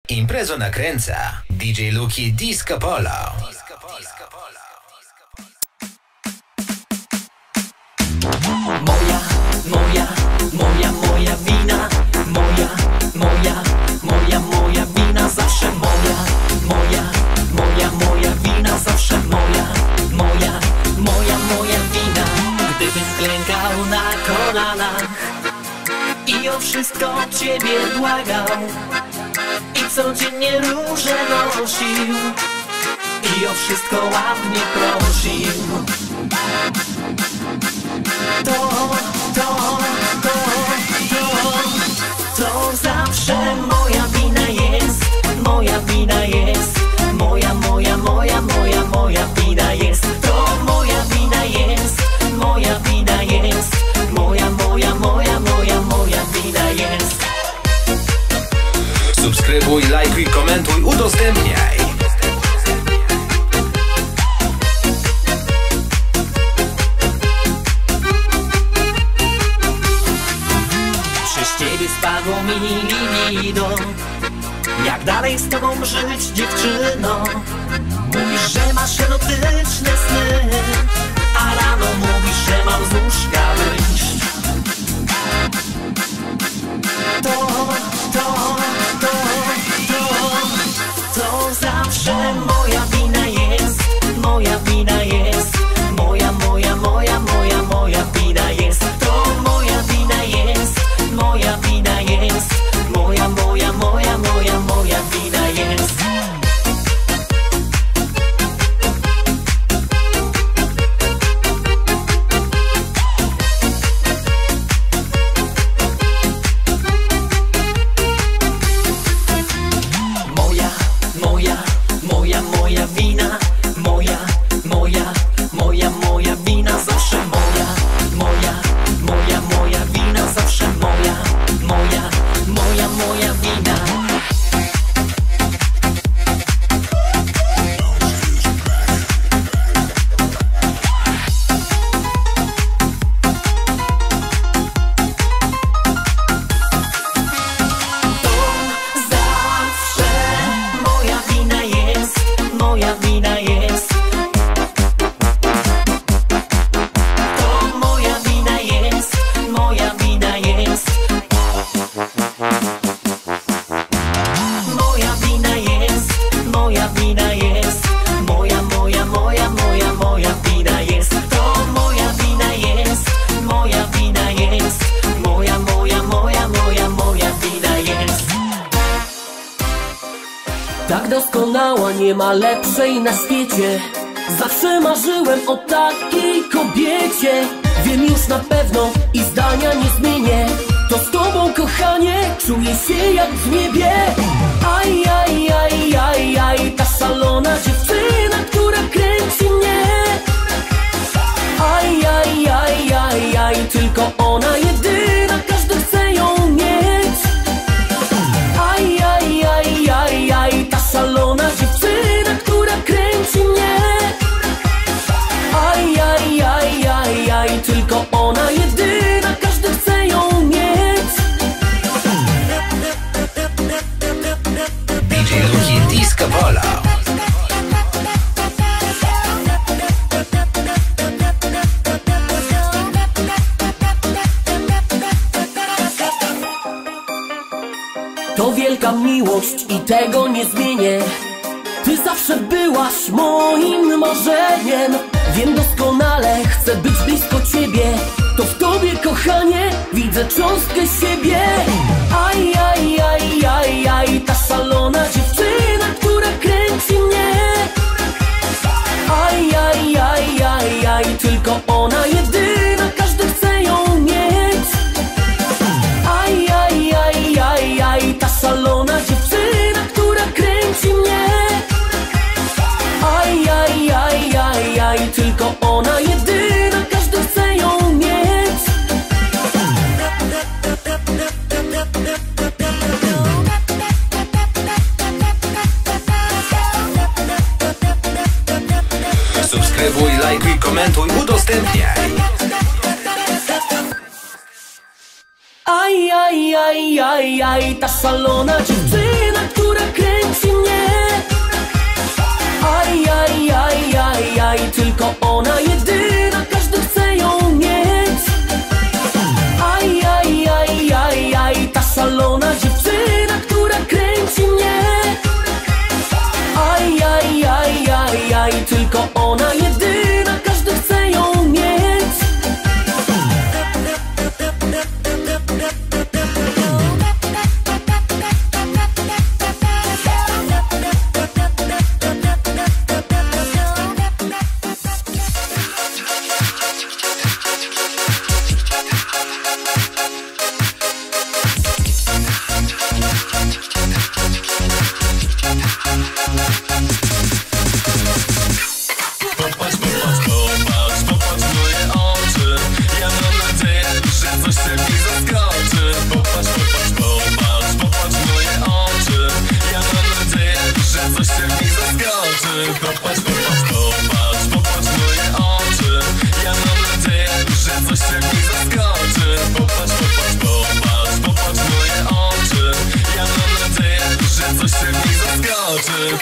Imprezo nakręca DJ Luki Disco Polo. Moja wina, moja wina, zawsze moja wina, zawsze moja wina. Gdybym klękał na kolanach i o wszystko Ciebie błagał, i codziennie róże nosił, i o wszystko ładnie prosił, to zawsze moja wina jest, moja wina jest, moja wina jest, to moja wina jest, moja wina jest, moja wina jest. Subskrybuj, lajkuj, komentuj, udostępniaj. Przez Ciebie spadło mi libido. Jak dalej z Tobą żyć, dziewczyno? Mówisz, że masz erotyczne sny, a rano mówisz, że mam z łóżka wyjść. To zawsze moja wina jest, moja wina jest, moja wina jest, to moja wina jest, moja wina jest, moja wina jest. Moja wina, moja wina, zawsze moja wina, zawsze moja wina. Moja wina jest, to moja wina jest, moja wina jest, moja wina jest, moja wina jest, moja wina jest, to moja wina jest, moja wina jest, moja wina jest. Tak doskonała, nie ma lepszej na świecie. Zawsze marzyłem o takiej kobiecie. Wiem już na pewno i zdania nie zmienię. To z Tobą, kochanie, czuję się jak w niebie. Aj, ta szalona dziewczyna, która kręci mnie. Aj, tylko ona jedyna, każdy chce ją mieć. Aj, ta szalona dziewczyna, która kręci mnie. Aj, tylko ona jedyna, każdy chce ją mieć. DJ Luki Disco Polo. To wielka miłość i tego nie zmienię. Ty zawsze byłaś moim marzeniem. Wiem doskonale, chcę być blisko Ciebie. To w Tobie, kochanie, widzę cząstkę siebie. Aj, ta szalona dziewczyna, która kręci mnie. Aj, tylko ona jedyna, każdy chce ją mieć. Aj, ta szalona dziewczyna, która kręci mnie. Aj, tylko ona jedyna, każdy chce ją mieć. Subskrybuj, lajkuj, komentuj, udostępniaj. Aj, ta szalona dziewczyna, która Popatrz, popatrz, popatrz, popatrz w moje oczy. Ja mam nadzieję, że coś cię w nich zaskoczy. Popatrz, popatrz, popatrz, popatrz w moje oczy. Ja mam nadzieję, że coś cię w nich zaskoczy.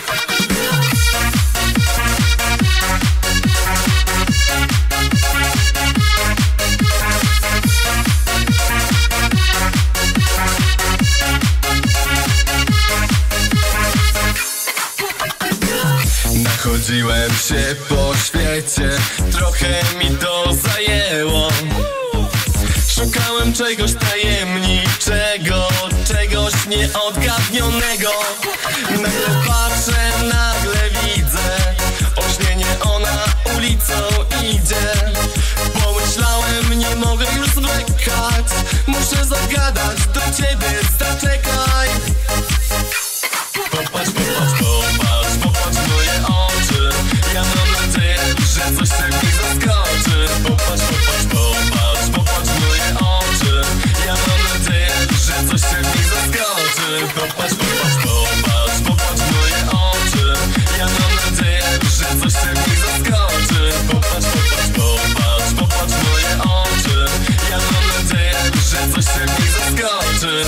Chodziłem się po świecie, trochę mi to zajęło. Szukałem czegoś tajemniczego, czegoś nieodgadnionego. Nagle patrzę, nagle widzę, olśnienie ona ulicą idzie. Pomyślałem, nie mogę już zwlekać, muszę zagadać do ciebie, zaczekaj. Popatrz, popatrz, popatrz, popatrz w moje oczy. Ja mam nadzieję, że coś cię w nich zaskoczy. Popatrz, popatrz, popatrz, popatrz w moje oczy. Ja mam nadzieję, że coś cię w nich zaskoczy. Popatrz, popatrz, popatrz, popatrz w moje oczy. Ja mam nadzieję, że coś cię w nich zaskoczy. Popatrz, popatrz, popatrz, popatrz w moje oczy. Ja mam nadzieję, że coś cię w nich zaskoczy.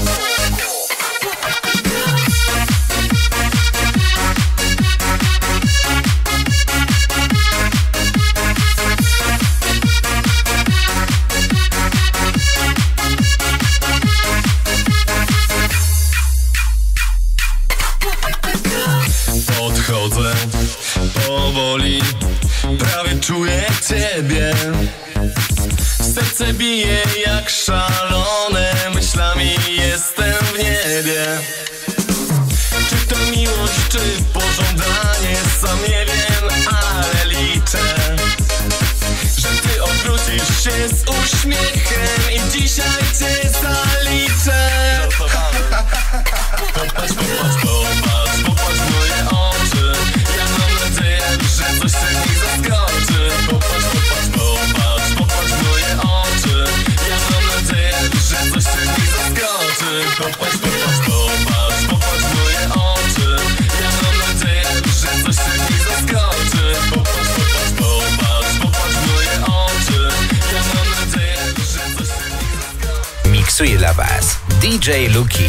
Podchodzę powoli, prawie czuję ciebie. Serce bije jak szalone, myślami jestem w niebie. Czy to miłość, czy pożądanie, sam nie wiem, ale liczę, że ty odwrócisz się z uśmiechem i dzisiaj cię zaliczę. Popatrz, popatrz, popatrz, popatrz w moje oczy. Ja mam nadzieję, że coś cię w nich zaskoczy. Popatrz, popatrz, popatrz, popatrz w moje oczy. Ja mam nadzieję, że coś cię w nich zaskoczy. Popatrz, popatrz, popatrz, popatrz w moje oczy. Ja mam nadzieję, że coś cię w nich zaskoczy. Popatrz, popatrz, popatrz, popatrz w moje oczy. Ja mam nadzieję, że coś cię w nich zaskoczy. Miksuje dla was DJ Luki.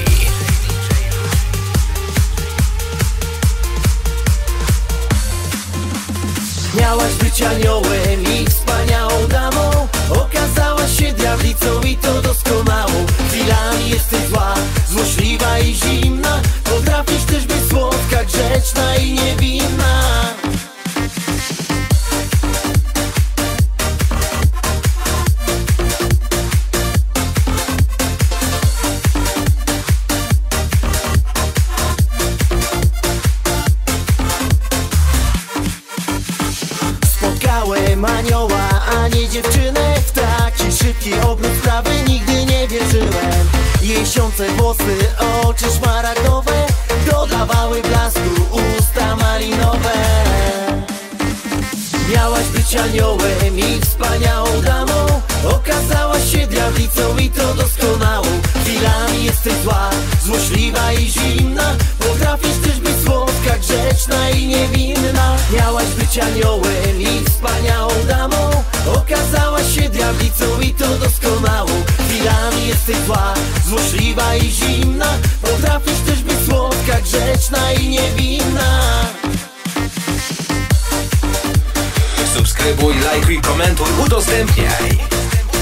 Miałaś być aniołem i wspaniałą damą, okazałaś się diablicą i to doskonałą. Chwilami jesteś zła, złośliwa i zimna, potrafisz też być słodka, grzeczna i niewinna. Anioła, a nie dziewczynę. W taki szybki obrót sprawy nigdy nie wierzyłem. Jej siące włosy, oczy szmaragdowe dodawały blasku usta malinowe. Miałaś być aniołem i wspaniałą damą, okazałaś się diablicą i to doskonałą. Chwilami jesteś zła, złośliwa i zimna, potrafisz też być słodka, grzeczna i niewinna. Miałaś być aniołem i wspaniałą damą, okazałaś się diablicą i to doskonałą. Chwilami jesteś zła, złośliwa i zimna, potrafisz też być słodka, grzeczna i niewinna. Subskrybuj, lajkuj, komentuj, udostępniaj.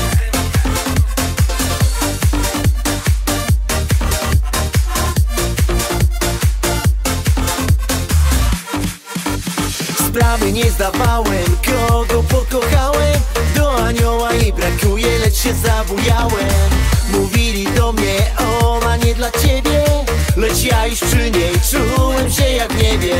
Sprawy nie zdawałem, kogo pokochałem. Do anioła i brakuje, lecz się zabujałem. Mówili do mnie, ona nie dla ciebie, lecz ja już przy niej czułem się jak w niebie.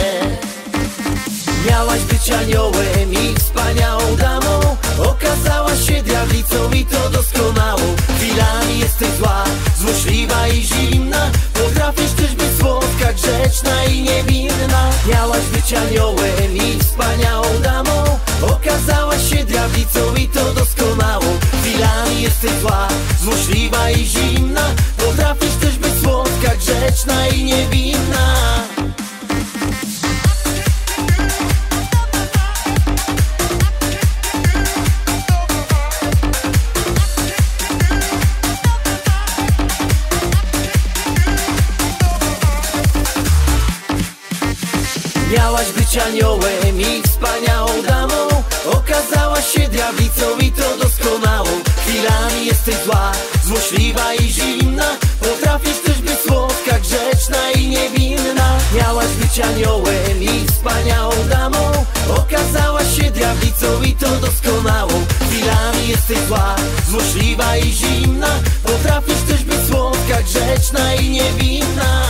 Miałaś być aniołem i wspaniałą damą, okazałaś się diablicą i to doskonałą. Chwilami jesteś zła, złośliwa i zimna, potrafisz też być słodka, grzeczna i niewinna. Miałaś być aniołem i wspaniałą damą, okazałaś się diablicą i to doskonałą. Chwilami jesteś zła, złośliwa i zimna, potrafisz też być słodka, grzeczna i niewinna. Miałaś być aniołem i wspaniałą damą, okazałaś się diablicą i to doskonałą. Chwilami jesteś zła, złośliwa i zimna, potrafisz też być słodka, grzeczna i niewinna. Miałaś być aniołem i wspaniałą damą, okazałaś się diablicą i to doskonałą. Chwilami jesteś zła, złośliwa i zimna, potrafisz też być słodka, grzeczna i niewinna.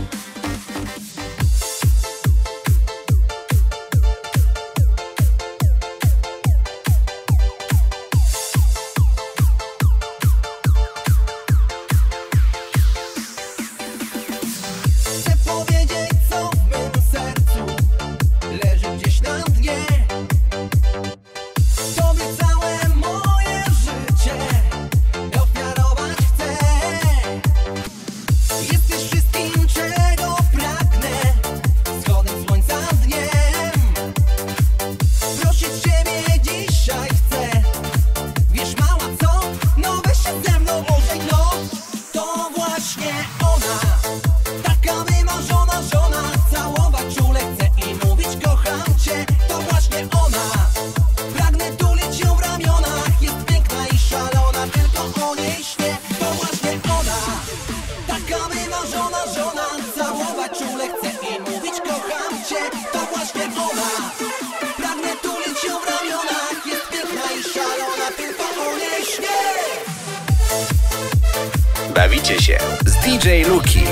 Bawicie się z DJ Luki.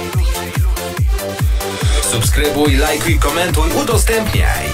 Subskrybuj, lajkuj, komentuj, udostępniaj.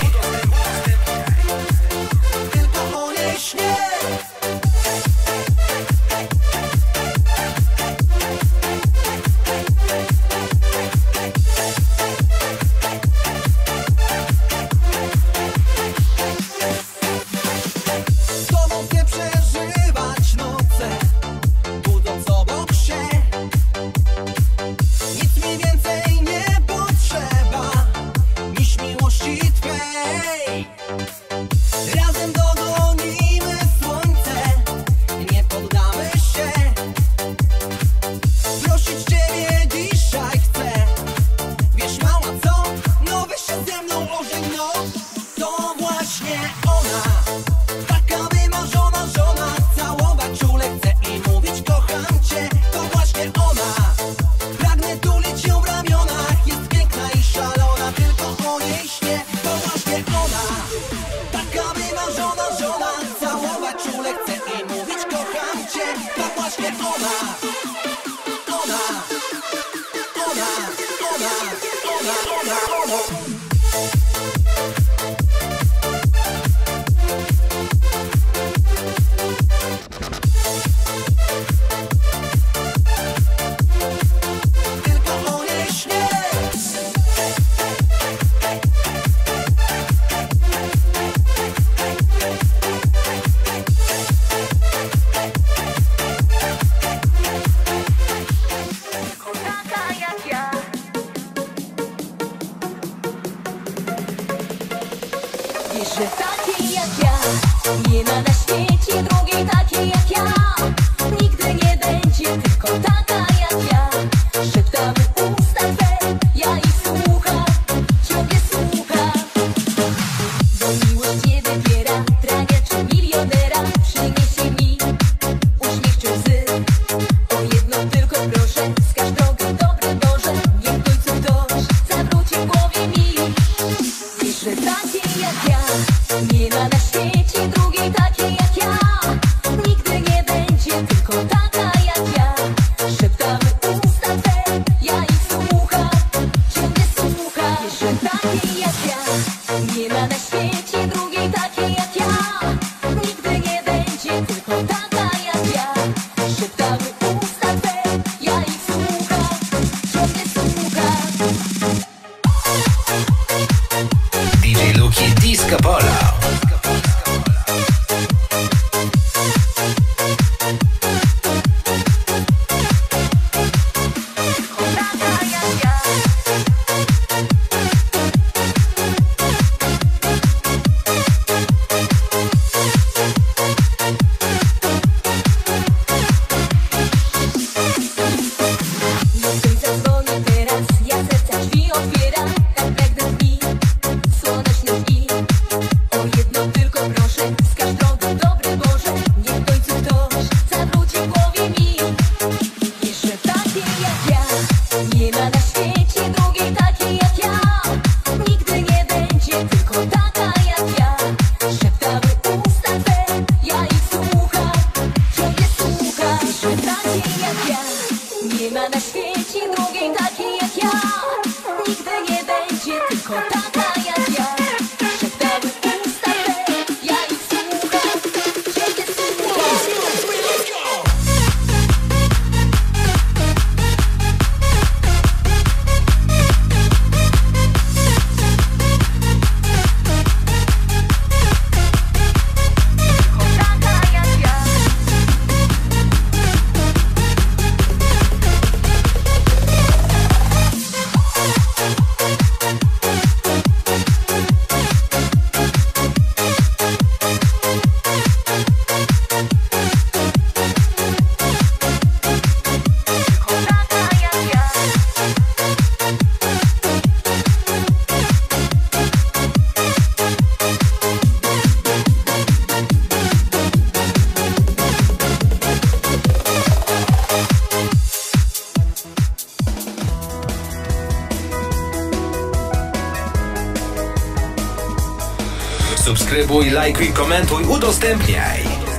Że takiej jak ja nie ma na świecie drugiej takiej jak ja. Nigdy nie będzie tylko taka jak ja. Szeptamy usta twe, ja ich słucham, ciągle słucham. Bo miłość nie wybiera, trania czy milionera. Przyniesie mi uśmiech czy łzy. O jedno tylko proszę, wskaż drogę dobry Boże. Niech w końcu ktoś zawróci w głowie mi. Wiesz, że takiej jak ja nie ma na świecie drugiej takiej jak ja. Nigdy nie będzie tylko taka jak ja. Szeptamy usta twe, ja ich słucham, ciągle słucham. Wiesz, że takiej jak ja nie ma na świecie drugiej takiej jak ja. Nigdy nie będzie tylko taka jak ja. Szeptamy usta twe, ja ich słucham, ciągle słucham. DJ Luki Disco Polo. Dzwoni teraz, ja serca drzwi otwieram. Tak pragnę dni ma na świecie drugiej takiej jak ja. Nigdy nie będzie tylko taka jak ja. Szeptały usta twe, ja ich słucham. Ciągle słucham, szeptacie jak ja. Nie ma na świecie drugiej takiej jak ja. Nigdy nie będzie tylko taka jak ja. Szeptały usta twe, ja ich słucham. Ciągle słucham. Subskrybuj, lajkuj, komentuj, udostępniaj.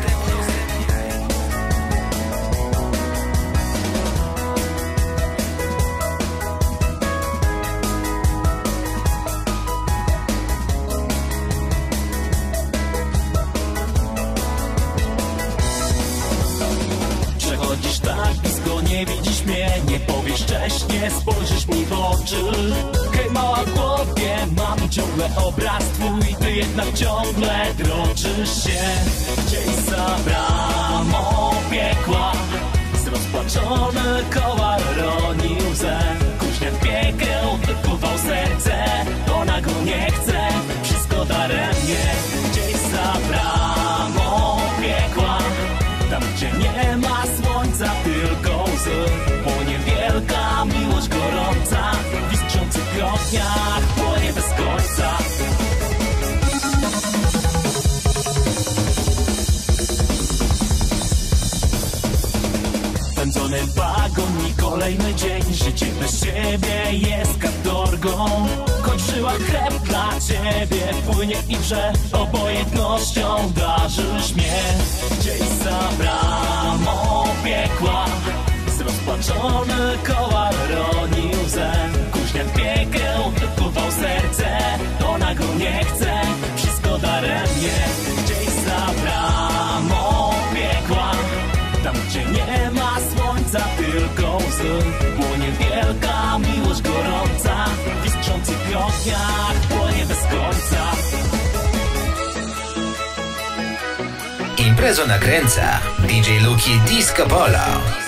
Przechodzisz tak blisko, nie widzisz mnie. Nie powiesz cześć, nie spojrzysz mi w oczy. Hej mała w głowie, mam ciągle obraz twój. Ty jednak ciągle droczysz się. Gdzieś za bramą piekła zrozpaczony kowal roni łzę. Kuźniak piekeł wykuwał serce. Ona go nie chce, wszystko daremnie. Gdzieś za bramą piekła, tam gdzie nie ma słońca, tylko łzy. Płonie wielka miłość gorąca, w iskrzących ogniach płonie bez końca. Pędzony wagon i kolejny dzień. Życie bez ciebie jest katorgą. Kończyła chleb dla ciebie, płynie i wrze. Obojętnością darzysz mnie. Gdzieś za bramą piekła zrozpaczony kowal roni łzę. Kuźniak piekeł wykuwał serce. Ona go nie chce, wszystko daremnie. Gdzieś za bramą piekła, tam gdzie nie ma słońca, tylko łzy. Płonie wielka miłość gorąca, w iskrzących ogniach płonie bez końca. Imprezę nakręca DJ Luki Disco Polo.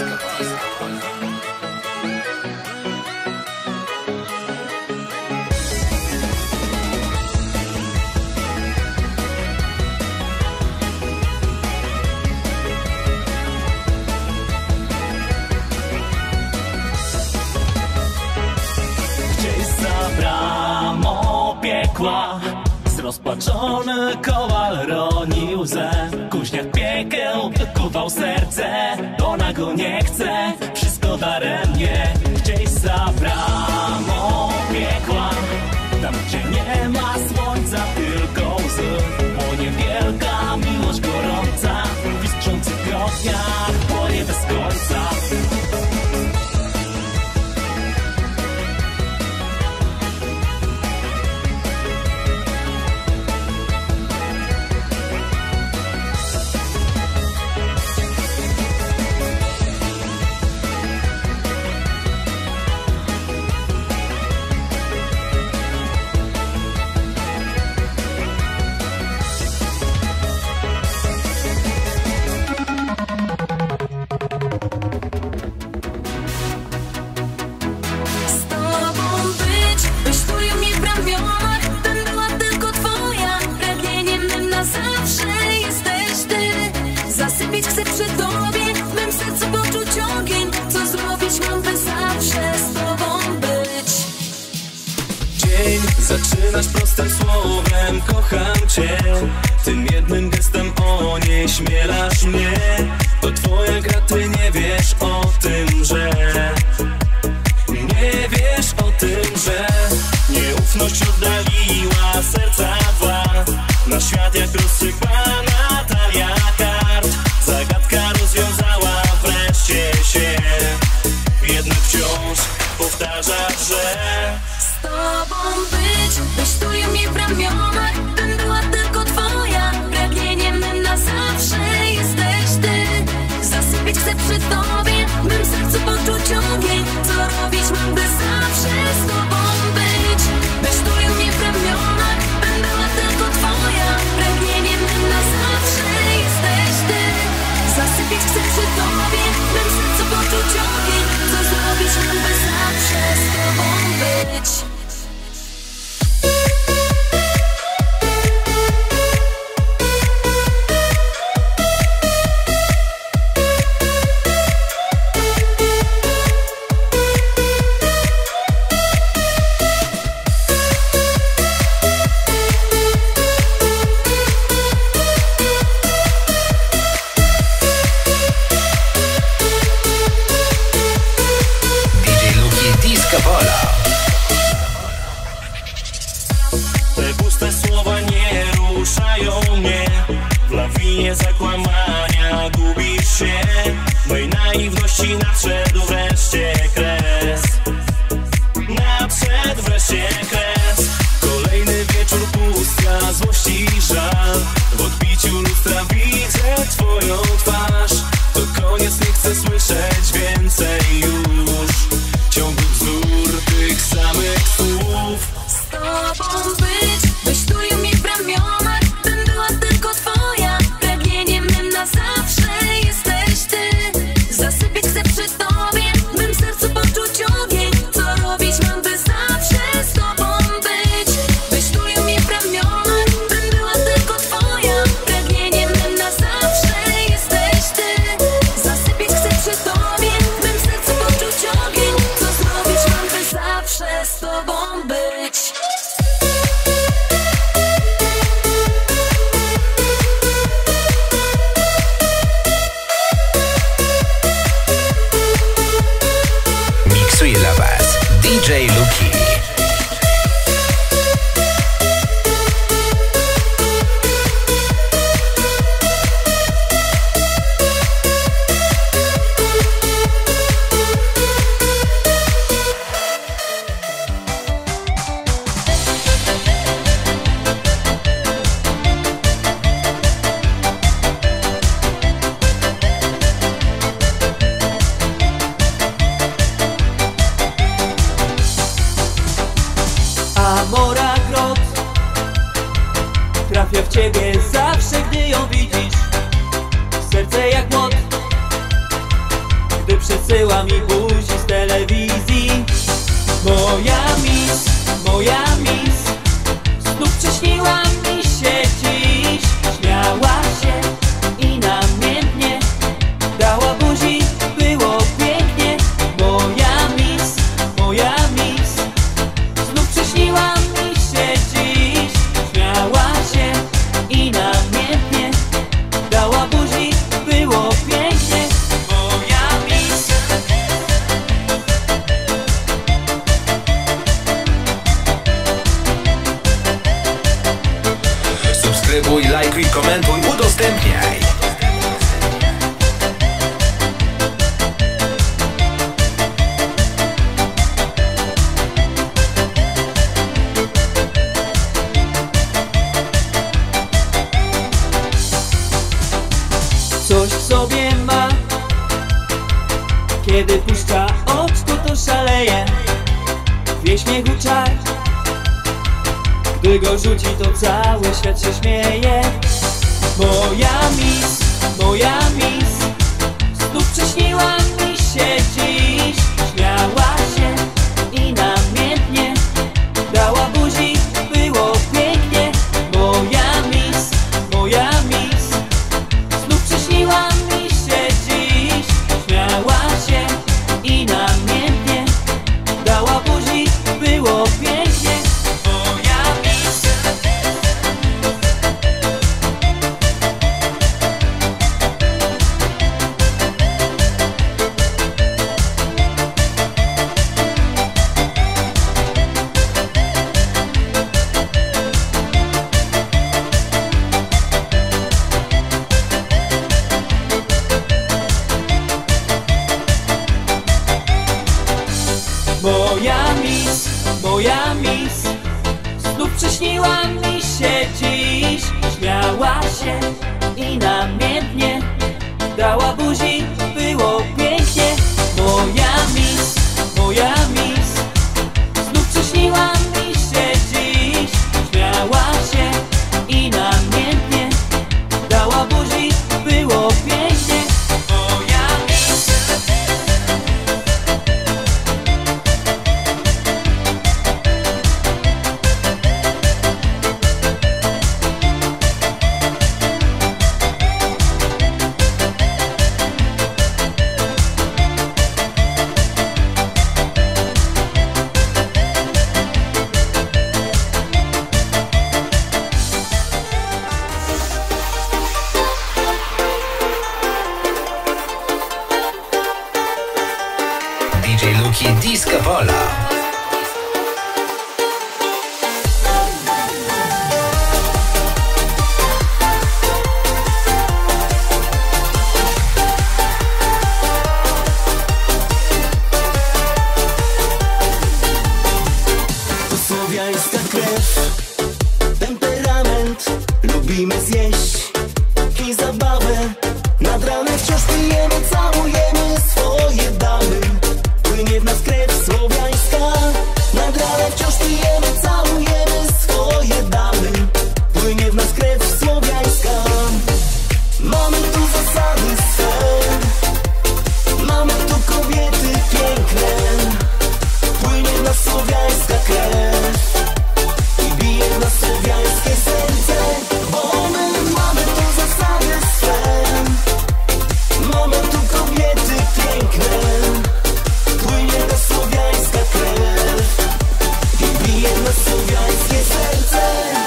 Zrozpaczony kowal roni łzę. Kuźniak piekeł wykuwał serce. Ona go nie chce, wszystko daremnie. Gdzieś za bramą piekła, tam gdzie nie ma słońca, tylko łzy. Płonie wielka miłość gorąca, w iskrzących ogniach płonie bez końca. Chcę przy tobie, w mym sercu poczuć ogień. Co zrobić mam, by zawsze z tobą być. Dzień zaczynasz prostym słowem, kocham cię. Tym jednym gestem onieśmielasz mnie. To twoja gra, ty nie wiesz o tym, że nie piękność oddaliła serca dwa. Na świat jak rozsypana talia kart. Zagadka rozwiązała wreszcie się. Jednak wciąż powtarzasz, że z tobą być tują mnie w ramionach. Bym była tylko twoja, pragnieniem mym na zawsze jesteś ty. Zasypiać chcę przy tobie, bym sercu poczuć ogień. Co robić mam, by zawsze z tobą być tują mnie w ramionach. Bym była tylko twoja, pragnieniem mym na zawsze jesteś ty. Zasypiać chcę przy tobie, bym sercu poczuć ogień. Co zrobić mam, by zawsze z tobą być. Te puste słowa nie ruszają mnie. W lawinie zakłamania gubisz się. Mej naiwności nadszedł wreszcie kres. Nadszedł wreszcie kres. Kolejny wieczór pustka, złości i żal. W odbiciu lustra widzę twoją twarz. To koniec, nie chcę słyszeć więcej już ciągłych wzór tych samych słów. Z tobą być tują mnie w ramionach. Bym była tylko twoja, pragnieniem mym na zawsze jesteś ty. Zasypiać chcę przy tobie, bym sercu poczuć ogień. Co robić mam, by zawsze z tobą być tują mnie w ramionach. Bym była tylko twoja, pragnieniem mym na zawsze jesteś ty. Zasypiać chcę przy tobie, bym sercu poczuć ogień. Co zrobić mam, by zawsze z tobą być. Miksuje dla Was DJ Luki. Amora Grot trafia w ciebie zawsze, gdy ją widzisz. Serce jak młot, gdy przesyła mi buzi z telewizji. Moja miss, znów przyśniła mi się dziś. Śmiała się i namiętnie dała buzi, było pięknie. Moja miss, znów przyśniła mi się dziś. Śmiała się i namiętnie dała buzi, było pięknie. Moja miss. Subskrybuj, lajkuj, komentuj, udostępniaj. Coś w sobie ma, kiedy puszcza oczko, to szaleje. Wie śmiechu czar, gdy go rzuci, to cały świat się śmieje. Moja miss, znów przyśniła mi się dziś. Śmiała się i namiętnie dała buzi, było pięknie. Moja miss, znów przyśniła mi się dziś. Śmiała się i namiętnie dała buzi, było pięknie. Moja miss. śniła mi się dziś, śmiała się i namiętnie dała buzi, było pięknie. Moja miss, znów przyśniła mi się dziś, śmiała się i namiętnie dała buzi, było pięknie. Moja miss. DJ Luki Disco Polo. To słowiańska krew, temperament, lubimy zjeść i zabawę. Nad ranem wciąż pijemy, całujemy swoje damy. Płynie w nas krew słowiańska. Nad ranem wciąż pijemy, całujemy swoje damy. Płynie w nas krew słowiańska. Mamy tu zasady swe, mamy tu kobiety piękne. Płynie w nas słowiańska krew i bije w nas słowiańskie serce. Bo my mamy tu zasady swe, mamy tu kobiety piękne. Płynie w nas słowiańska krew i bije w nas słowiańskie serce.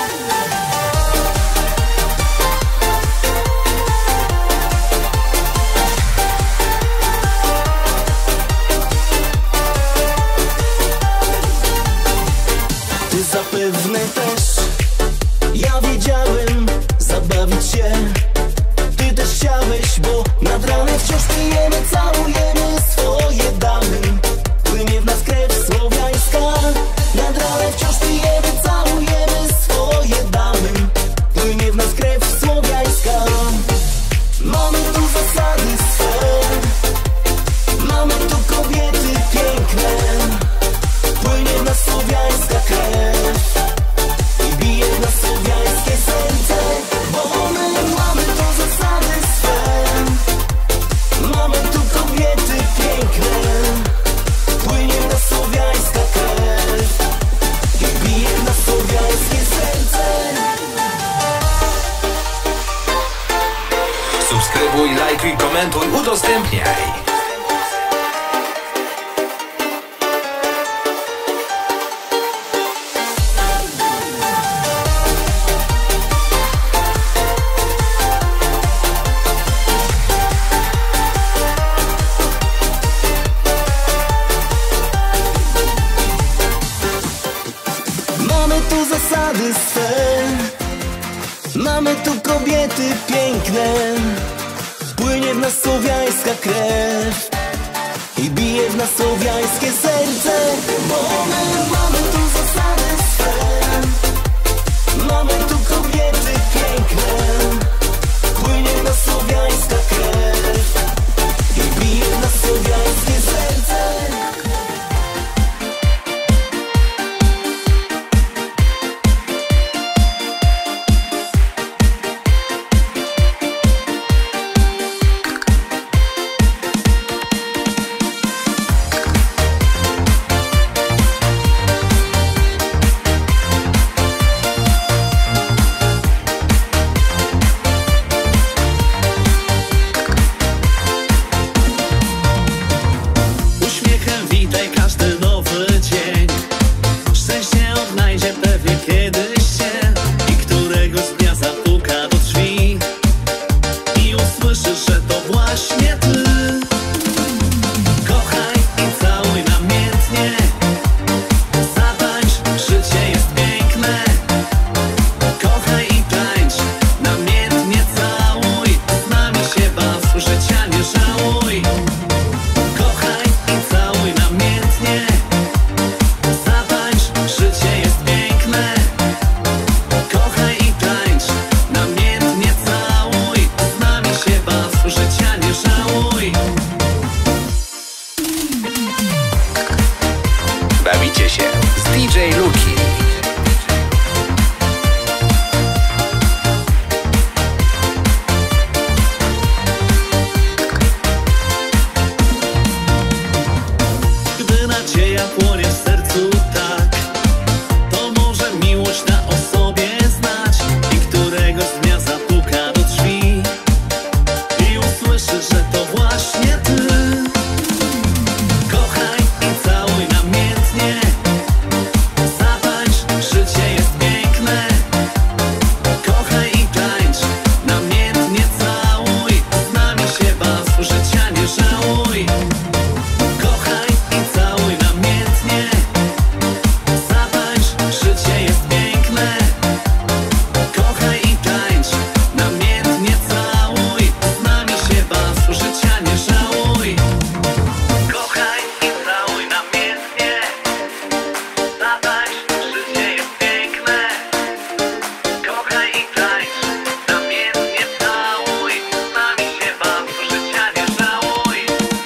Ty zapewne też, ja wiedziałem, zabawić się. Ty też chciałeś, bo nad ranem wciąż pijemy, całujemy swoje damy. Płynie w nas krew słowiańska. Nad ranem wciąż pijemy, całujemy swoje damy. Płynie w nas krew słowiańska. Mamy tu zasady swe, mamy tu kobiety piękne. Płynie w nas słowiańska krew i bije w nas słowiańskie serce. Bo my mamy tu zasady swe, mamy tu kobiety piękne. Płynie w nas słowiańska krew i bije w nas słowiańskie serce. Subskrybuj, lajkuj, komentuj, udostępniaj. Mamy tu zasady swe, mamy tu kobiety piękne. Płynie w nas słowiańska krew i bije w nas słowiańskie serce. Bo my mamy tu zasady swe, mamy tu kobiety piękne. Płynie w nas słowiańska krew i bije w nas słowiańskie serce. DJ Luki. Gdy nadzieja płonie w sercu tak, to może miłość da o sobie znać i któregoś dnia zapuka do drzwi i usłyszy, że to właśnie ty. Kochaj i całuj namiętnie, zatańcz, życie jest piękne. Kochaj i tańcz, namiętnie całuj, z nami się baw, życia nie żałuj. Kochaj i całuj namiętnie, zatańcz, życie jest piękne. Kochaj i tańcz, namiętnie całuj, z nami się baw, życia nie żałuj. Kochaj i całuj namiętnie, zatańcz, życie jest piękne. Kochaj i tańcz, namiętnie całuj, z nami się baw, życia nie żałuj.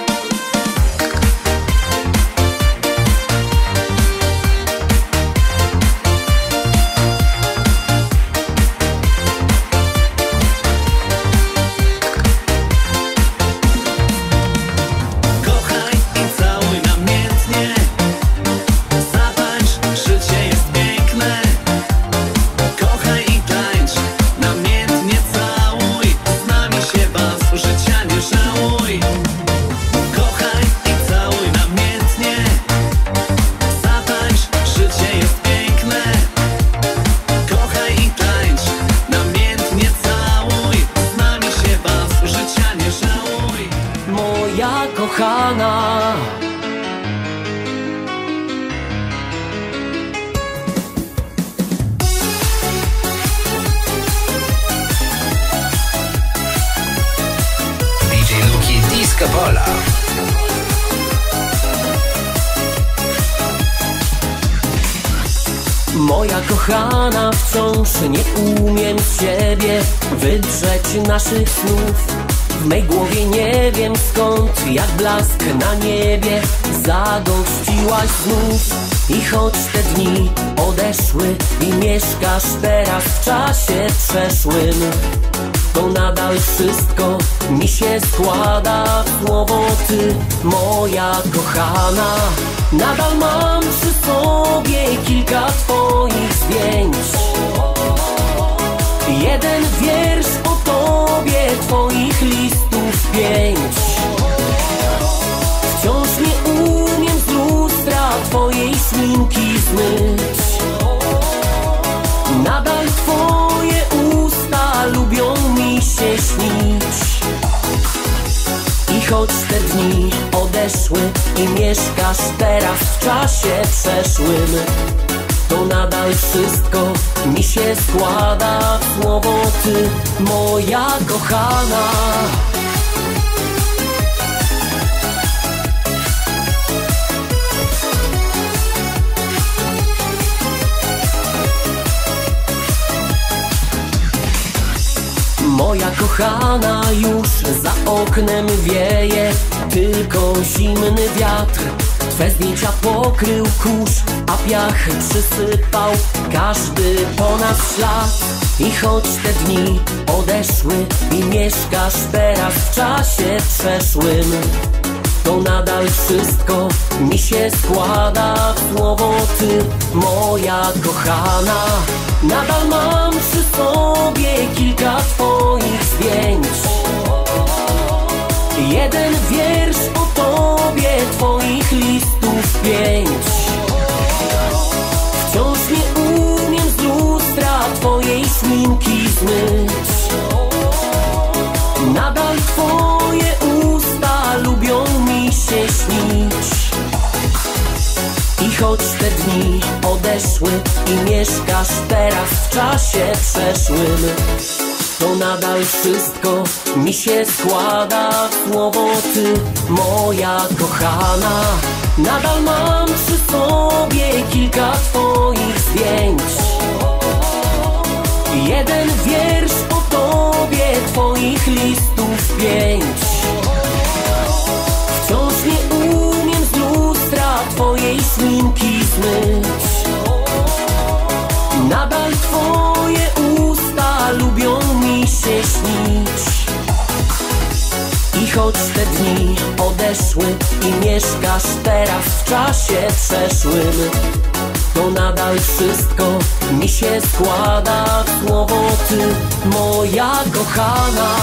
Kochaj i całuj namiętnie, zatańcz, życie jest piękne. Kochaj i tańcz, namiętnie całuj, z nami się baw, życia nie żałuj. Kochaj i całuj namiętnie, zatańcz, życie jest piękne. Kochaj i tańcz, namiętnie całuj, z nami się baw, życia nie żałuj. Moja kochana, DJ Luki Disco Pola. moja kochana, wciąż nie umiem z siebie wydrzeć naszych snów. W mej głowie nie wiem skąd, jak blask na niebie, zagościłaś znów. I choć te dni odeszły i mieszkasz teraz w czasie przeszłym, to nadal wszystko mi się składa w słowo ty, moja kochana. Nadal mam przy sobie kilka twoich zdjęć, jeden wiersz o tobie, twoich listów 5. Wciąż nie umiem z lustra twojej szminki zmyć. Nadal twoje usta lubią mi się śnić. I choć te dni odeszły i mieszkasz teraz w czasie przeszłym, to nadal wszystko mi się składa w słowo ty, moja kochana. Moja kochana, już za oknem wieje tylko zimny wiatr. Twe zdjęcia pokrył kurz, a piach przysypał każdy po nas ślad. I choć te dni odeszły i mieszkasz teraz w czasie przeszłym, to nadal wszystko mi się składa w słowo ty, moja kochana. Nadal mam przy sobie kilka twoich zdjęć, jeden wiersz o tobie, twoich listów 5. Wciąż nie umiem z lustra twojej szminki zmyć. Nadal twoje usta lubią mi się śnić. I choć te dni odeszły i mieszkasz teraz w czasie przeszłym, to nadal wszystko mi się składa w słowo ty, moja kochana. Nadal mam przy sobie kilka twoich zdjęć, jeden wiersz o tobie, twoich listów 5. Wciąż nie umiem z lustra twojej szminki zmyć. choć te dni odeszły i mieszkasz teraz w czasie przeszłym, to nadal wszystko mi się składa w słowo ty, moja kochana.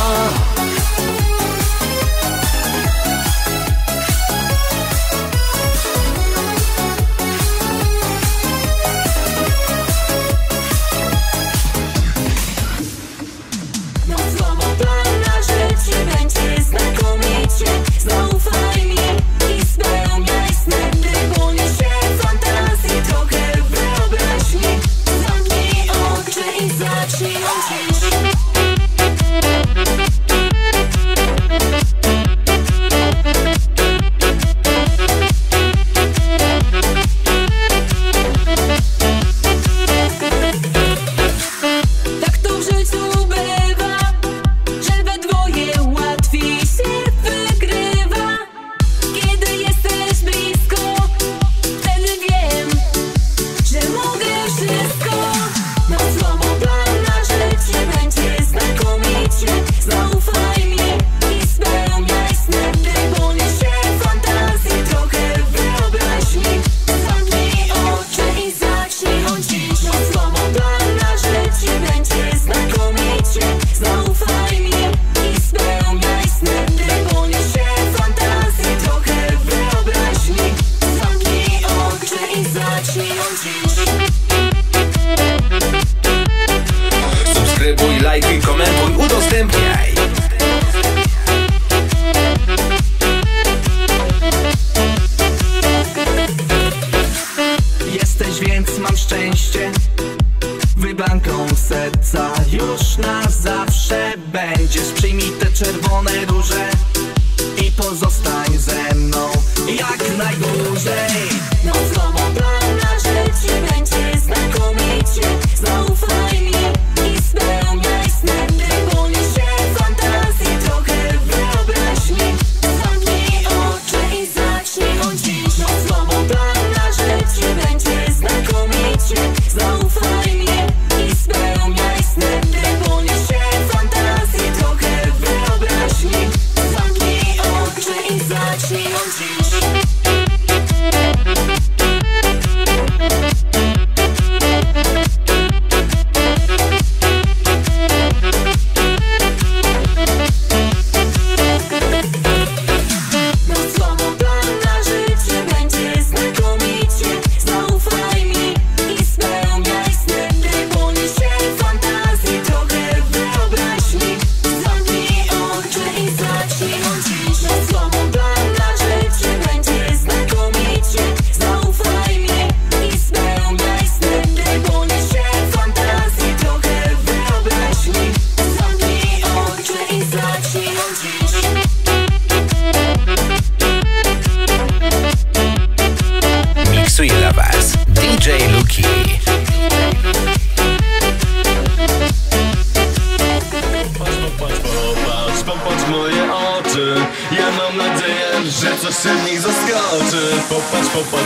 Zaufaj mi i spełniaj sny, wyłoni się fantazji, trochę wyobraźni. Zamknij oczy i zacznij dziś. Tak to w życiu bywa, że we dwoje łatwiej się wygrywa. Kiedy jesteś blisko, wtedy wiem, że mogę wszystko. Mam złą plan na życie, będzie znakomicie. Zaufaj mi i spełniaj sny, wyłoni się fantazji, trochę wyobraźni. Zamknij oczy i zacznij dziś. Mam złą plan na życie, będzie znakomicie. Zaufaj mi i spełniaj sny, wyłoni się fantazji, trochę wyobraźni. Zamknij oczy i zacznij dziś. Subskrybuj, lajkuj, komentuj, udostępniaj. Jesteś, więc mam szczęście. Wybranką serca już na zawsze będziesz. Przyjmij te czerwone róże i pozostań ze mną jak najdłużej. No złą plan na życie, będzie znakomicie. Zaufaj mi i spełniaj sny, wyłoni się fantazji, trochę wyobraźni. Zamknij oczy i zacznij dziś. No złą plan na życie, będzie znakomicie. Zaufaj mi i spełniaj sny, wyłoni się fantazji, trochę wyobraźni. Zamknij oczy i zacznij dziś. Mam złą plan na życie, będzie znakomicie. Zaufaj mi i spełniaj sny, wyłoni się fantazji, trochę wyobraźni. Zamknij oczy i zacznij dziś. Mam złą plan na życie, będzie znakomicie. Zaufaj mi i spełniaj sny, wyłoni się fantazji, trochę wyobraźni. Zamknij oczy i zacznij dziś. Miksuje dla was DJ Luki. Popatrz moje oczy. Ja mam nadzieję, że coś się w nich zaskoczy. Popatrz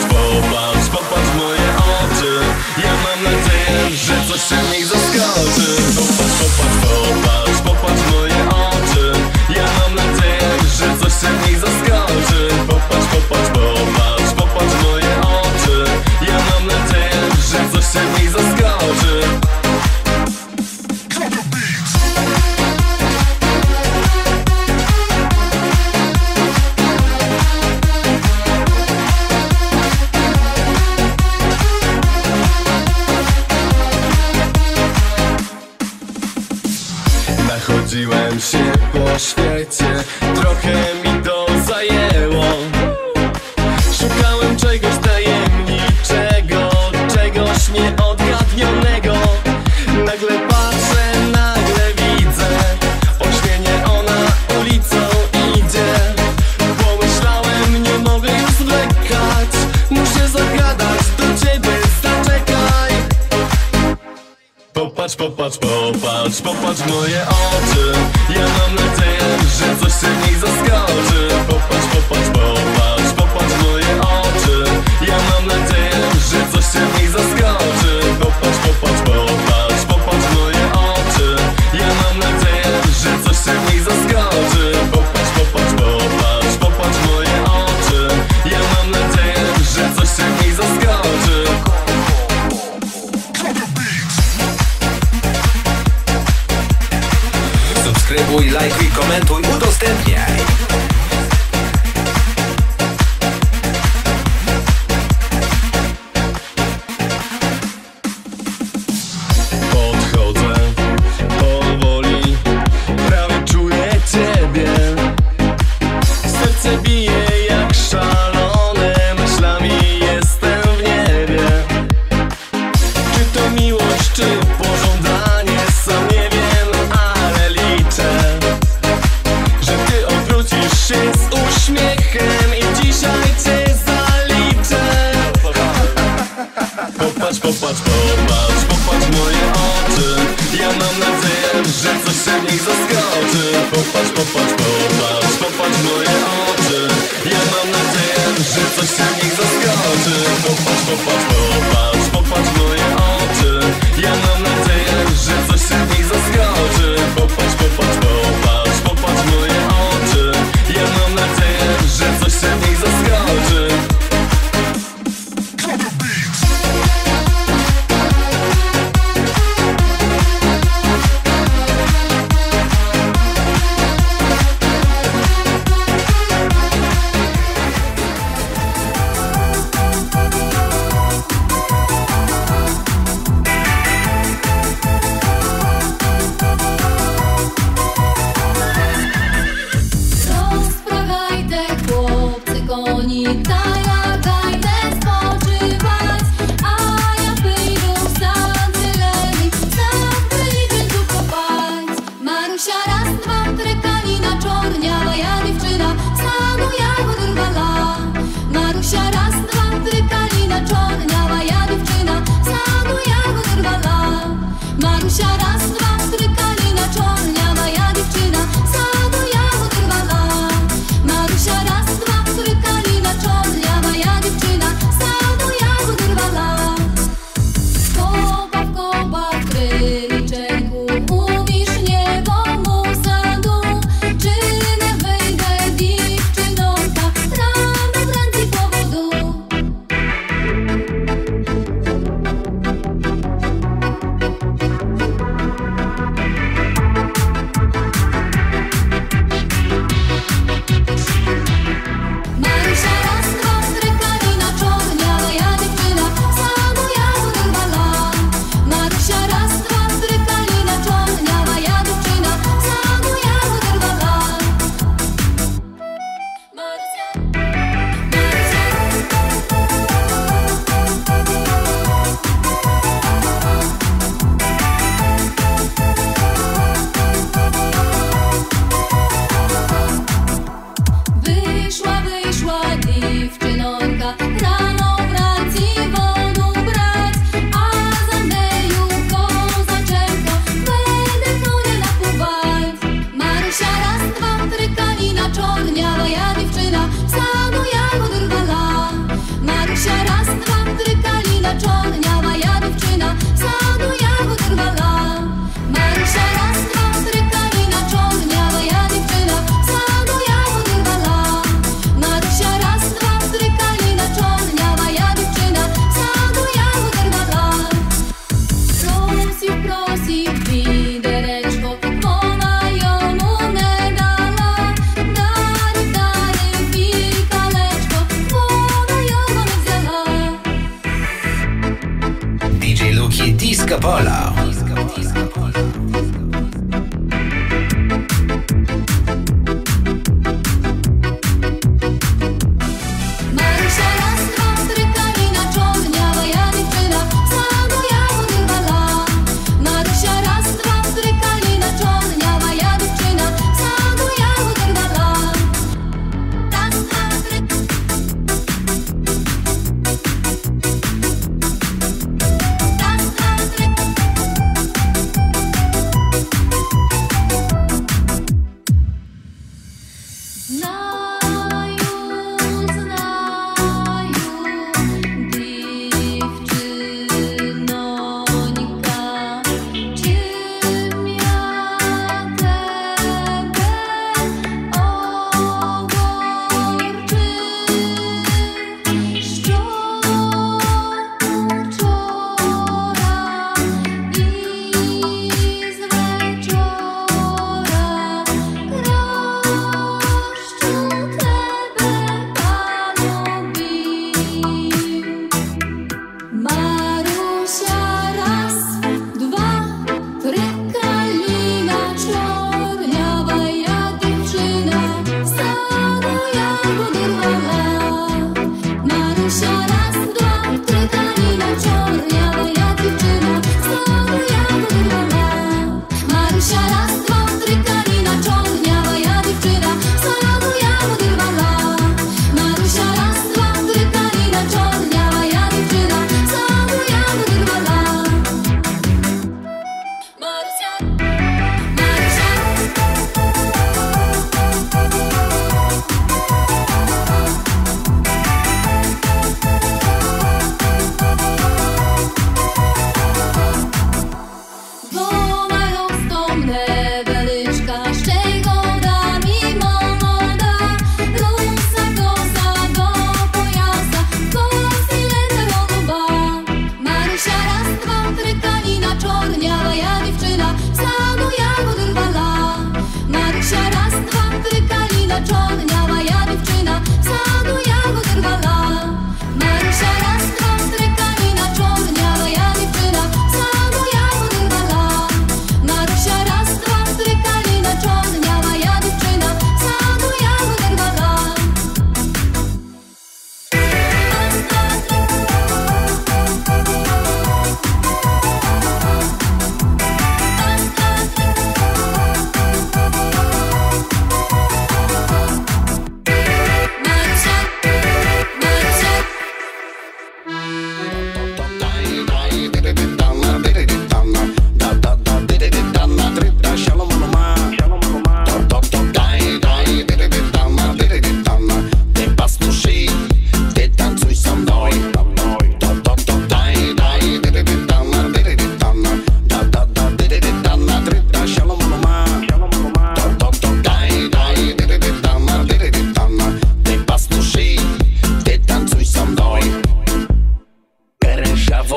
moje oczy. Ja mam nadzieję, że coś się w nich zaskoczy. Popatrz moje oczy. Ja mam nadzieję, że coś się w nich zaskoczy. Popatrz moje oczy. Ja mam nadzieję, że coś się w nich zaskoczy. Nachodziłem się po świecie, trochę mi to zajęło. Szukałem czegoś tajemniczego, czegoś nieodgadnionego. Nagle patrzę, nagle widzę, ośmienie ona ulicą idzie. Pomyślałem, nie mogę już zwlekać, muszę zagadać do ciebie, zaczekaj. Popatrz moje oczy. Ja mam nadzieję, że coś się w nich zaskoczy. Popatrz moje oczy. Ja mam nadzieję, że coś się w nich zaskoczy. Popatrz moje oczy. Ja mam nadzieję, że coś się w nich zaskoczy. Popatrz komentuj, udostępniaj. Podchodzę powoli, prawie czuję ciebie. Serce bije jak szalone, myślami jestem w niebie. Czy to miłość, czy pożądanie, sam nie wiem, ale liczę, że ty odwrócisz się z uśmiechem i dzisiaj cię zaliczę. Popatrz, popatrz, popatrz, popatrz w moje oczy. Ja mam nadzieję, że coś się w nich zaskoczy. Popatrz, popatrz, popatrz, popatrz w moje oczy. Ja mam nadzieję, że coś się w nich zaskoczy. Popatrz, popatrz, popatrz, popatrz w moje oczy. Ja mam nadzieję, że coś się w nich zaskoczy. Popatrz, popatrz, popatrz, popatrz w moje oczy. Ja mam nadzieję, że coś się w nich zaskoczy. Disco Polo.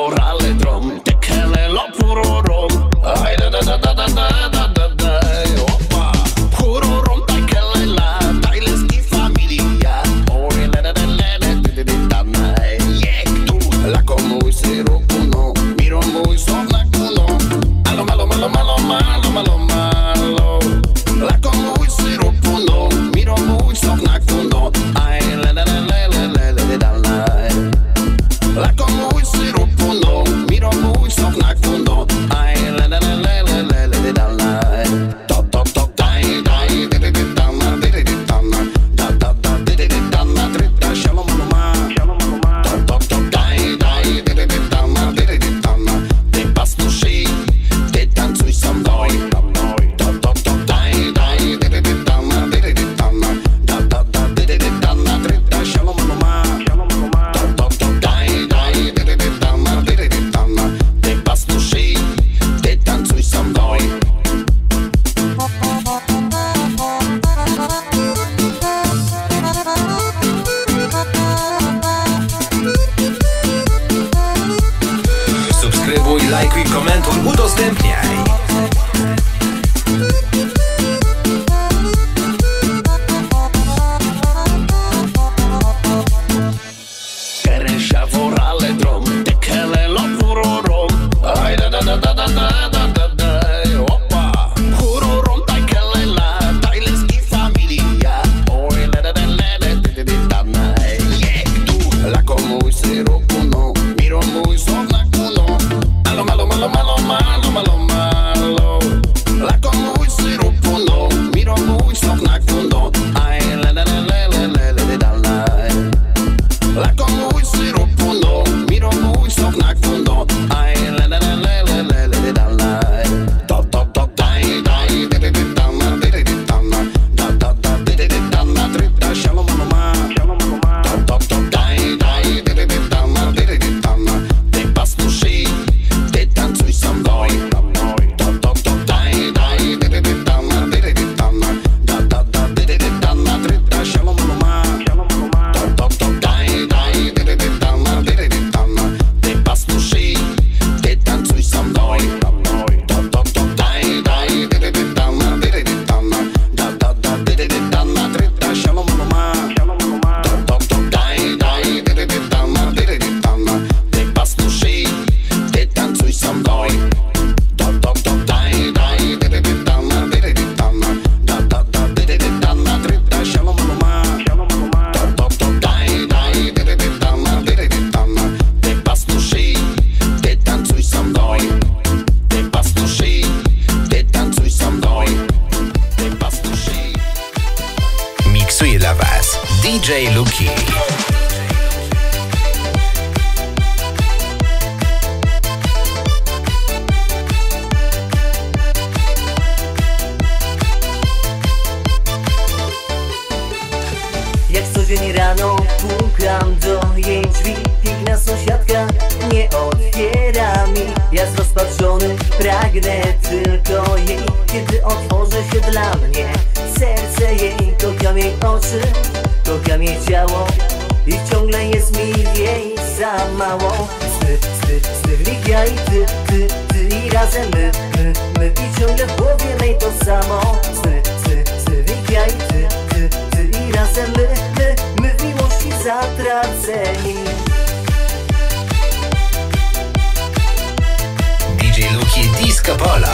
vorale drum, tekele lo pururum. Ai da da da da da da da da da. Opa, pururum tekele la, tajleski familia. Oi la da da la da da da da da. Jak tu, lako mój syrupuno, miro mój sovnakuno. Malo malo malo malo malo malo malo. Lako mój syrupuno, miro mój sovnakuno. Ai la da da la la la la da la. Lako mój syrupuno, miro mój sovnakuno. Ai la la la la la la la da la. To to to daj daj di di di dana di di di dana. Da da da di di di dana trita shalom ma. To to to daj daj di di di dana di di di dana. Ty pastuszy, ty tancuj со мной. To to to daj daj di di di dana di di di dana. Da da da di di di dana trita shalom ma. To to to daj daj di di di dana di di di dana. Ty pastuszy, ty tancuj со мной. Subskrybuj, lajkuj, komentuj, udostępniaj. Keresha vorale drum, tekele lo pururum. Ai da da da da da da da da da. Opa, pururum tekele la, tajleski familia. Oi la da da la da da da da da. Jak tu, lako mój syrupuno, miro mój sovnakuno. Malo malo malo malo malo malo malo. Lako mój syrupuno, miro mój sovnakuno. Ai la da da la la la la da la. Lako mój syrupuno, miro mój sovnakuno. Ai la la la la la la la da la. To to to daj daj di di di dana di di di dana. Da da da di di di dana trita shalom ma. To to to daj daj di di di dana di di di dana. Ty pastuszy, ty tancuj со мной. To to to daj daj di di di dana di di di dana. Da da da di di di dana trita shalom ma. To to to daj daj di di di dana di di di dana. Ty pastuszy, ty tancuj со мной. To to to daj daj di di di dana di di di dana. Da da da di di di dana trita shalom ma. To to to daj daj di di di dana di di di dana. Ty pastuszy, ty tancuj со мной. To to to daj daj di di di dana di di di dana. Da da da di di di dana trita shalom ma. To to to daj daj di di di dana di di di dana. Ty pastuszy, ty tancuj со мной. Ty pastuszy, ty tancuj со mной. Ty pastuszy. Miksuje dla was DJ Luki. Jak codziennie rano pukam do jej drzwi, piękna sąsiadka nie otwiera mi. Ja zrozpaczony pragnę tylko jej, kiedy otworzy się dla mnie serce jej. Kocham jej oczy, kocham jej ciało i ciągle jest mi jej za mało. Sny w nich ja i ty i razem my i ciągle w głowie mej to samo. Sny w nich ja i ty i razem my w miłości zatraceni. DJ Luki Disco Polo.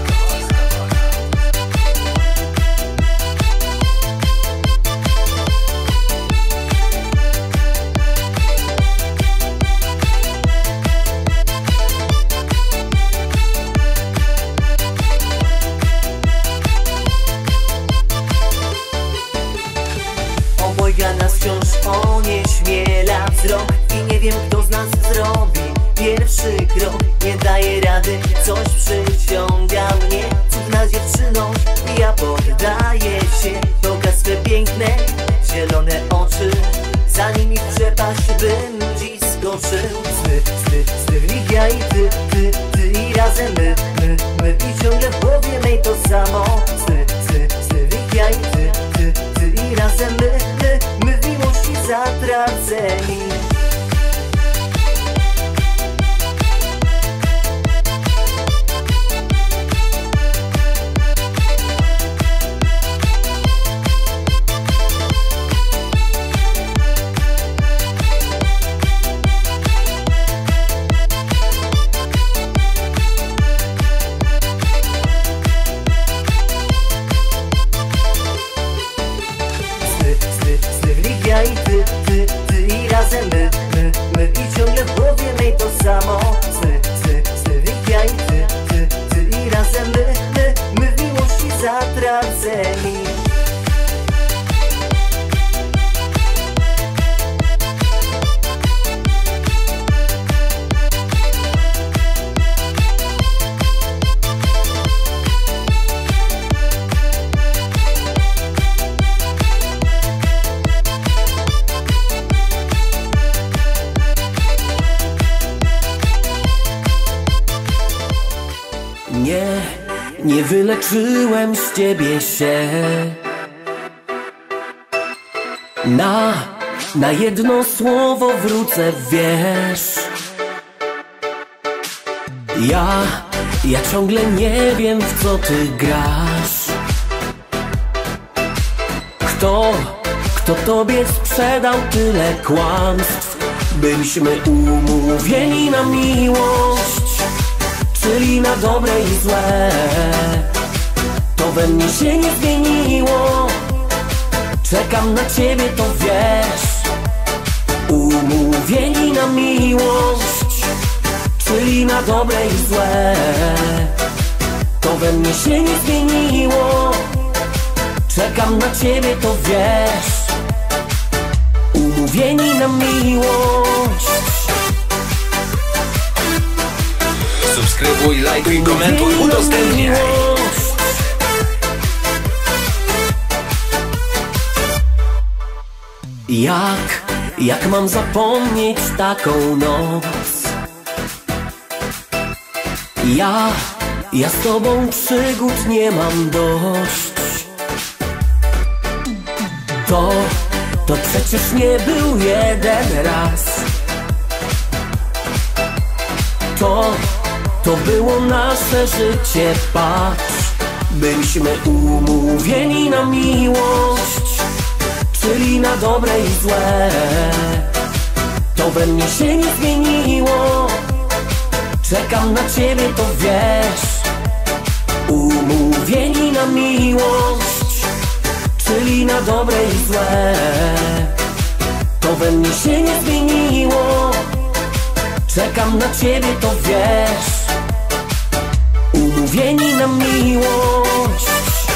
Obojga nas wciąż onieśmiela wzrok i nie wiem, kto z nas zrobi pierwszy krok. Nie daje rady, coś przyciąga mnie. Cudna dziewczyno, ja poddaję się. Pokaż swe piękne, zielone oczy, za nimi w przepaść bym dziś skoczył. Sny w nich ja i ty i razem my i ciągle w głowie mej to samo. Sny w nich ja i ty i razem my w miłości zatraceni. Nie wyleczyłem z ciebie się. Na jedno słowo wrócę, wiesz. Ja ciągle nie wiem, w co ty grasz. Kto tobie sprzedał tyle kłamstw? Byliśmy umówieni na miłość, czyli na dobre i złe. To we mnie się nie zmieniło. Czekam na ciebie, to wiesz. Umówieni na miłość, czyli na dobre i złe. To we mnie się nie zmieniło. Czekam na ciebie, to wiesz. Umówieni na miłość. Subskrybuj, lajkuj, komentuj, udostępniaj. Jak mam zapomnieć taką noc? Ja z tobą przygód nie mam dość. To przecież nie był jeden raz. To było nasze życie, patrz. Byliśmy umówieni na miłość, czyli na dobre i złe. To we mnie się nie zmieniło. Czekam na ciebie, to wiesz. Umówieni na miłość, czyli na dobre i złe. To we mnie się nie zmieniło. Czekam na ciebie, to wiesz. Umówieni na miłość.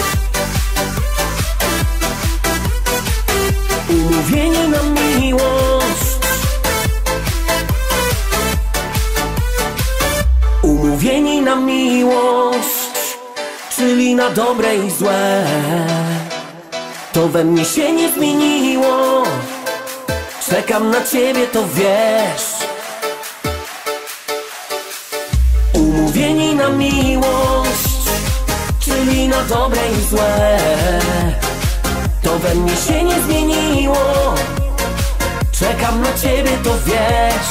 Umówieni na miłość. Umówieni na miłość, czyli na dobre i złe. To we mnie się nie zmieniło. Czekam na ciebie, to wiesz. Umówieni na miłość, czyli na dobre i złe. To we mnie się nie zmieniło. Czekam na ciebie, to wiesz.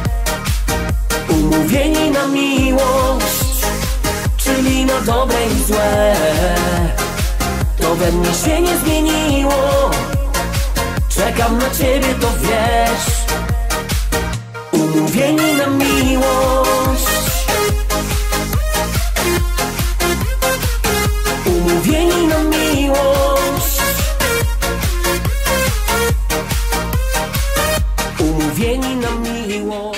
Umówieni na miłość, czyli na dobre i złe. To we mnie się nie zmieniło. Czekam na ciebie, to wiesz. Umówieni na miłość. Umówieni na miłość. Umówieni na miłość.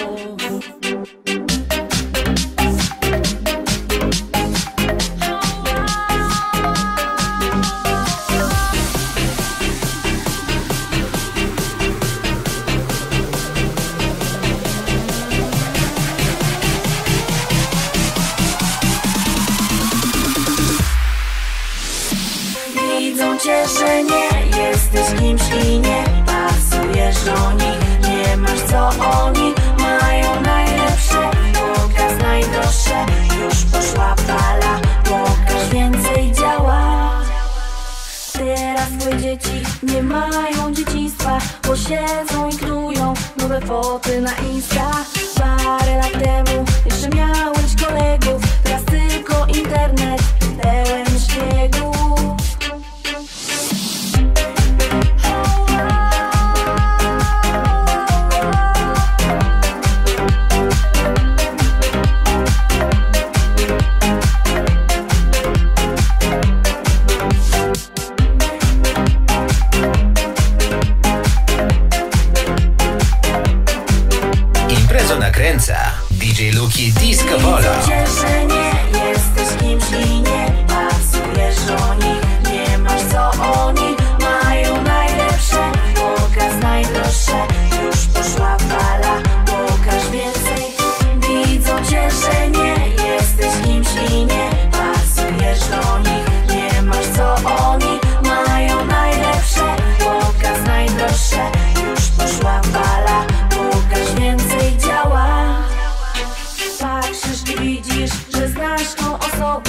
Widzą cię, że nie jesteś kimś i nie pasujesz do nich. Nie masz co oni mają najlepsze. Pokaż najdroższe, już poszła fala. Pokaż więcej działa. Teraz twoje dzieci nie mają dzieciństwa, bo siedzą i knują nowe foty na Insta. Parę lat temu jeszcze miałeś kolegów, teraz tylko internet pełen szpiegów. Imprezę nakręca DJ Luki Disco Polo. Widzę, że nie jesteś kimś i nie pasujesz do nich. Nie masz co oni mają najlepsze. Pokaż najdroższe, już poszła fala. Pokaż więcej. Widzą cię, że nie jesteś kimś i nie pasujesz do nich. Nie masz co oni mają najlepsze. Pokaż najdroższe, już poszła fala. Pokaż więcej działa. Patrzysz i widzisz, że znasz tą osobę.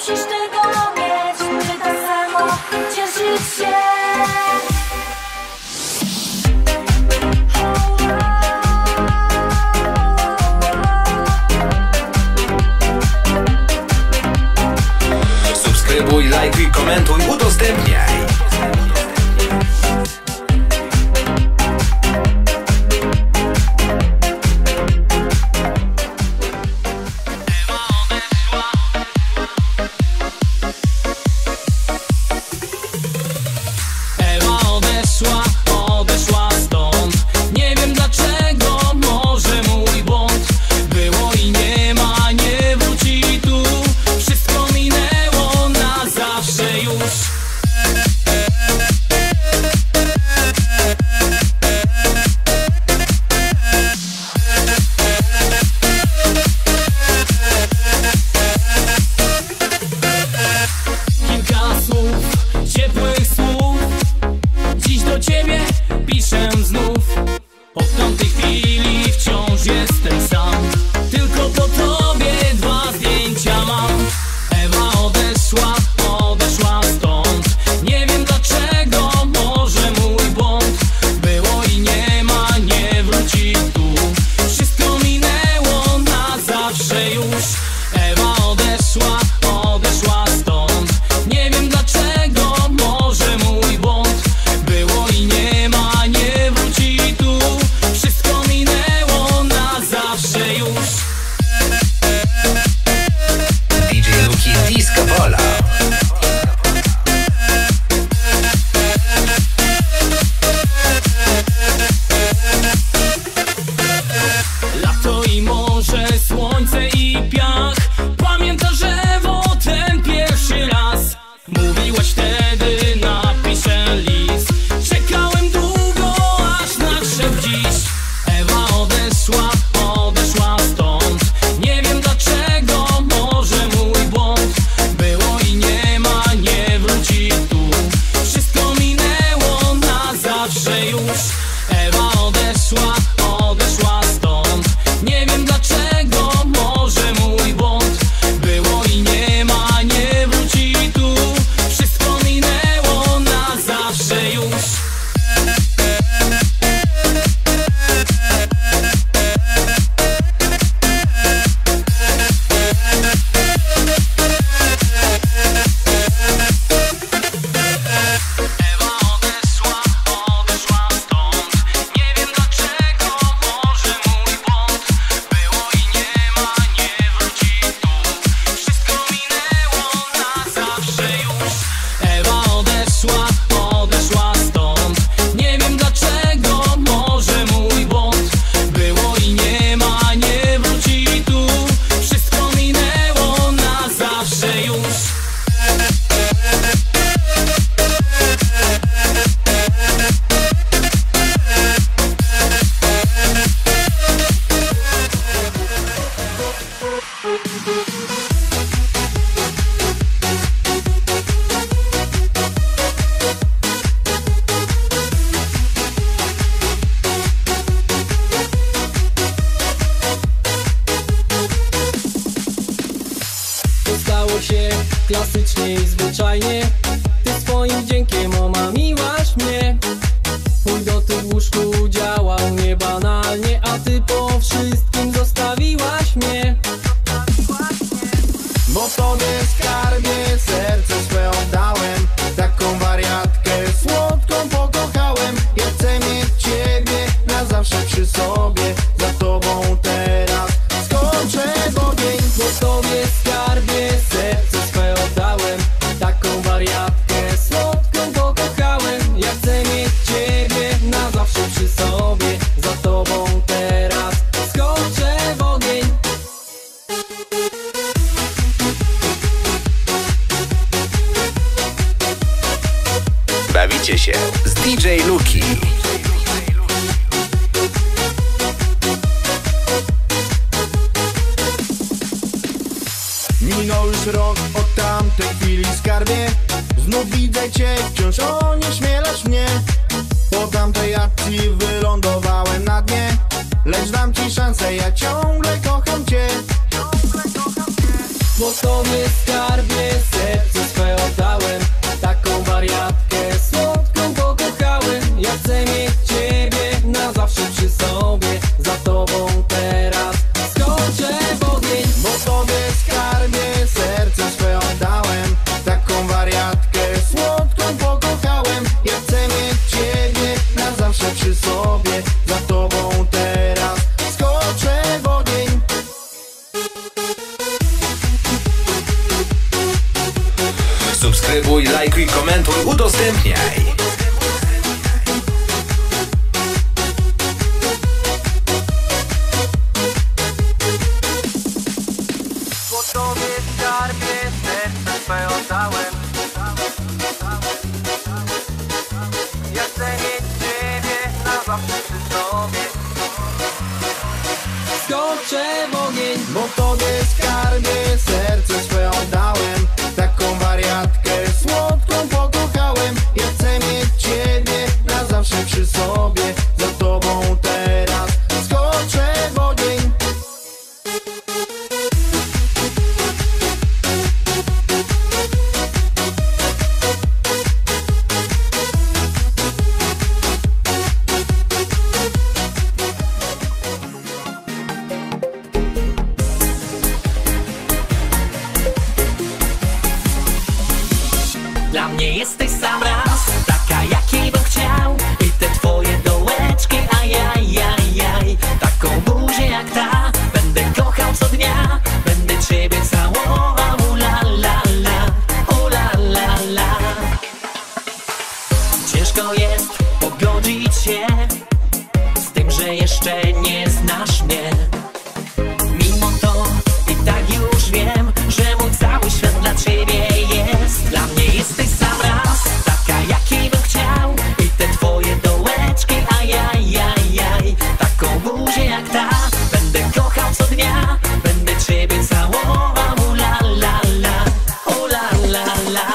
musisz tego mieć, my tak samo cieszyć się. Subskrybuj, lajkuj, komentuj, udostępniaj. Odeszła stąd. Nie wiem dlaczego, może mój błąd. Było i nie ma, nie wróci tu. Wszystko minęło na zawsze już. Kilka słów, ciepłych słów. Dziś do ciebie piszę znów. Od tamtej chwili wciąż jestem sam. Tylko po tobie 2 zdjęcia mam. Ewa odeszła stąd. Nie wiem dlaczego, może mój błąd. Było i nie ma, nie wróci tu. Wszystko minęło na zawsze już. Ewa odeszła stąd. Nie wiem dlaczego, może mój błąd. Było i nie ma, nie wróci tu. Wszystko minęło na zawsze już. DJ Luki Disco Polo. Lato i morze, słońce i piach. Pamiętasz, Ewo, ten pierwszy raz. Mówiłaś wtedy, napiszę list. Czekałem długo, aż nadszedł dziś. Ewa odeszła stąd. Nie wiem dlaczego, może mój błąd. Było i nie ma, nie wróci tu. Wszystko minęło na zawsze już. Ewa odeszła stąd. Nie wiem dlaczego, może mój błąd. Było i nie ma, nie wróci tu. Wszystko minęło na zawsze już. Ewa odeszła stąd. Nie wiem dlaczego, może mój błąd. Było i nie ma, nie wróci tu. Wszystko minęło na zawsze już. Ewa odeszła stąd. Nie wiem dlaczego, może mój błąd. Było i nie ma, nie wróci tu. Wszystko minęło na zawsze już. Stało się klasycznie i zwyczajnie. Ty swoim wdziękiem omamiłaś mnie. Twój dotyk w łóżku działał niebanalnie, a ty po wszystkim zostawiłaś mnie. Bo tobie, skarbie, serce swe oddałem. Taką wariatkę słodką pokochałem. Ja chcę mieć ciebie na zawsze przy sobie. Za tobą teraz skoczę w ogień. Bo tobie, skarbie, serce swe oddałem. Taką wariatkę słodką pokochałem. Ja chcę mieć ciebie na zawsze przy sobie. Za tobą teraz skoczę w ogień. Bawicie się z DJ Luki. Minął już rok od tamtej chwili, skarbie. Znów widzę cię, wciąż onieśmielasz mnie. Po tamtej akcji wylądowałem na dnie. Lecz dam ci szansę, ja ciągle kocham cię. Bo tobie skarbie serce swe oddałem. Taką wariatkę słodką pokochałem. Ja chcę mieć ciebie na zawsze przy sobie. Za tobą teraz skoczę w ogień. Bo tobie skarbie serce swe oddałem. Taką wariatkę słodką pokochałem. Ja chcę mieć ciebie na zawsze przy sobie. Za tobą teraz skoczę w ogień. Subskrybuj, lajkuj, komentuj, udostępniaj. Bo tobie skarbie serce swe oddałem. Ja chcę mieć ciebie na zawsze przy sobie. Skoczę w ogień. Bo tobie skarbie serce swe oddałem. Taką wariatkę słodką pokochałem. Ja chcę mieć ciebie na zawsze przy sobie. Za tobą teraz skoczę w ogień. Dla mnie jesteś sam raz, taka jakiej bym chciał. I te twoje dołeczki, ajajajaj. Taką buzię jak ta, będę kochał co dnia. Będę ciebie całował, ula la la, ula la la. Ciężko jest pogodzić się z tym, że jeszcze nie znasz mnie. Mimo to i tak już wiem, że mój cały świat dla ciebie jest. Dla mnie jesteś sam raz, taka jakiej bym chciał. I te twoje dołeczki, ajajajaj. Taką buzię jak ta, będę kochał co dnia. Będę ciebie całował, ula la la, ula la la.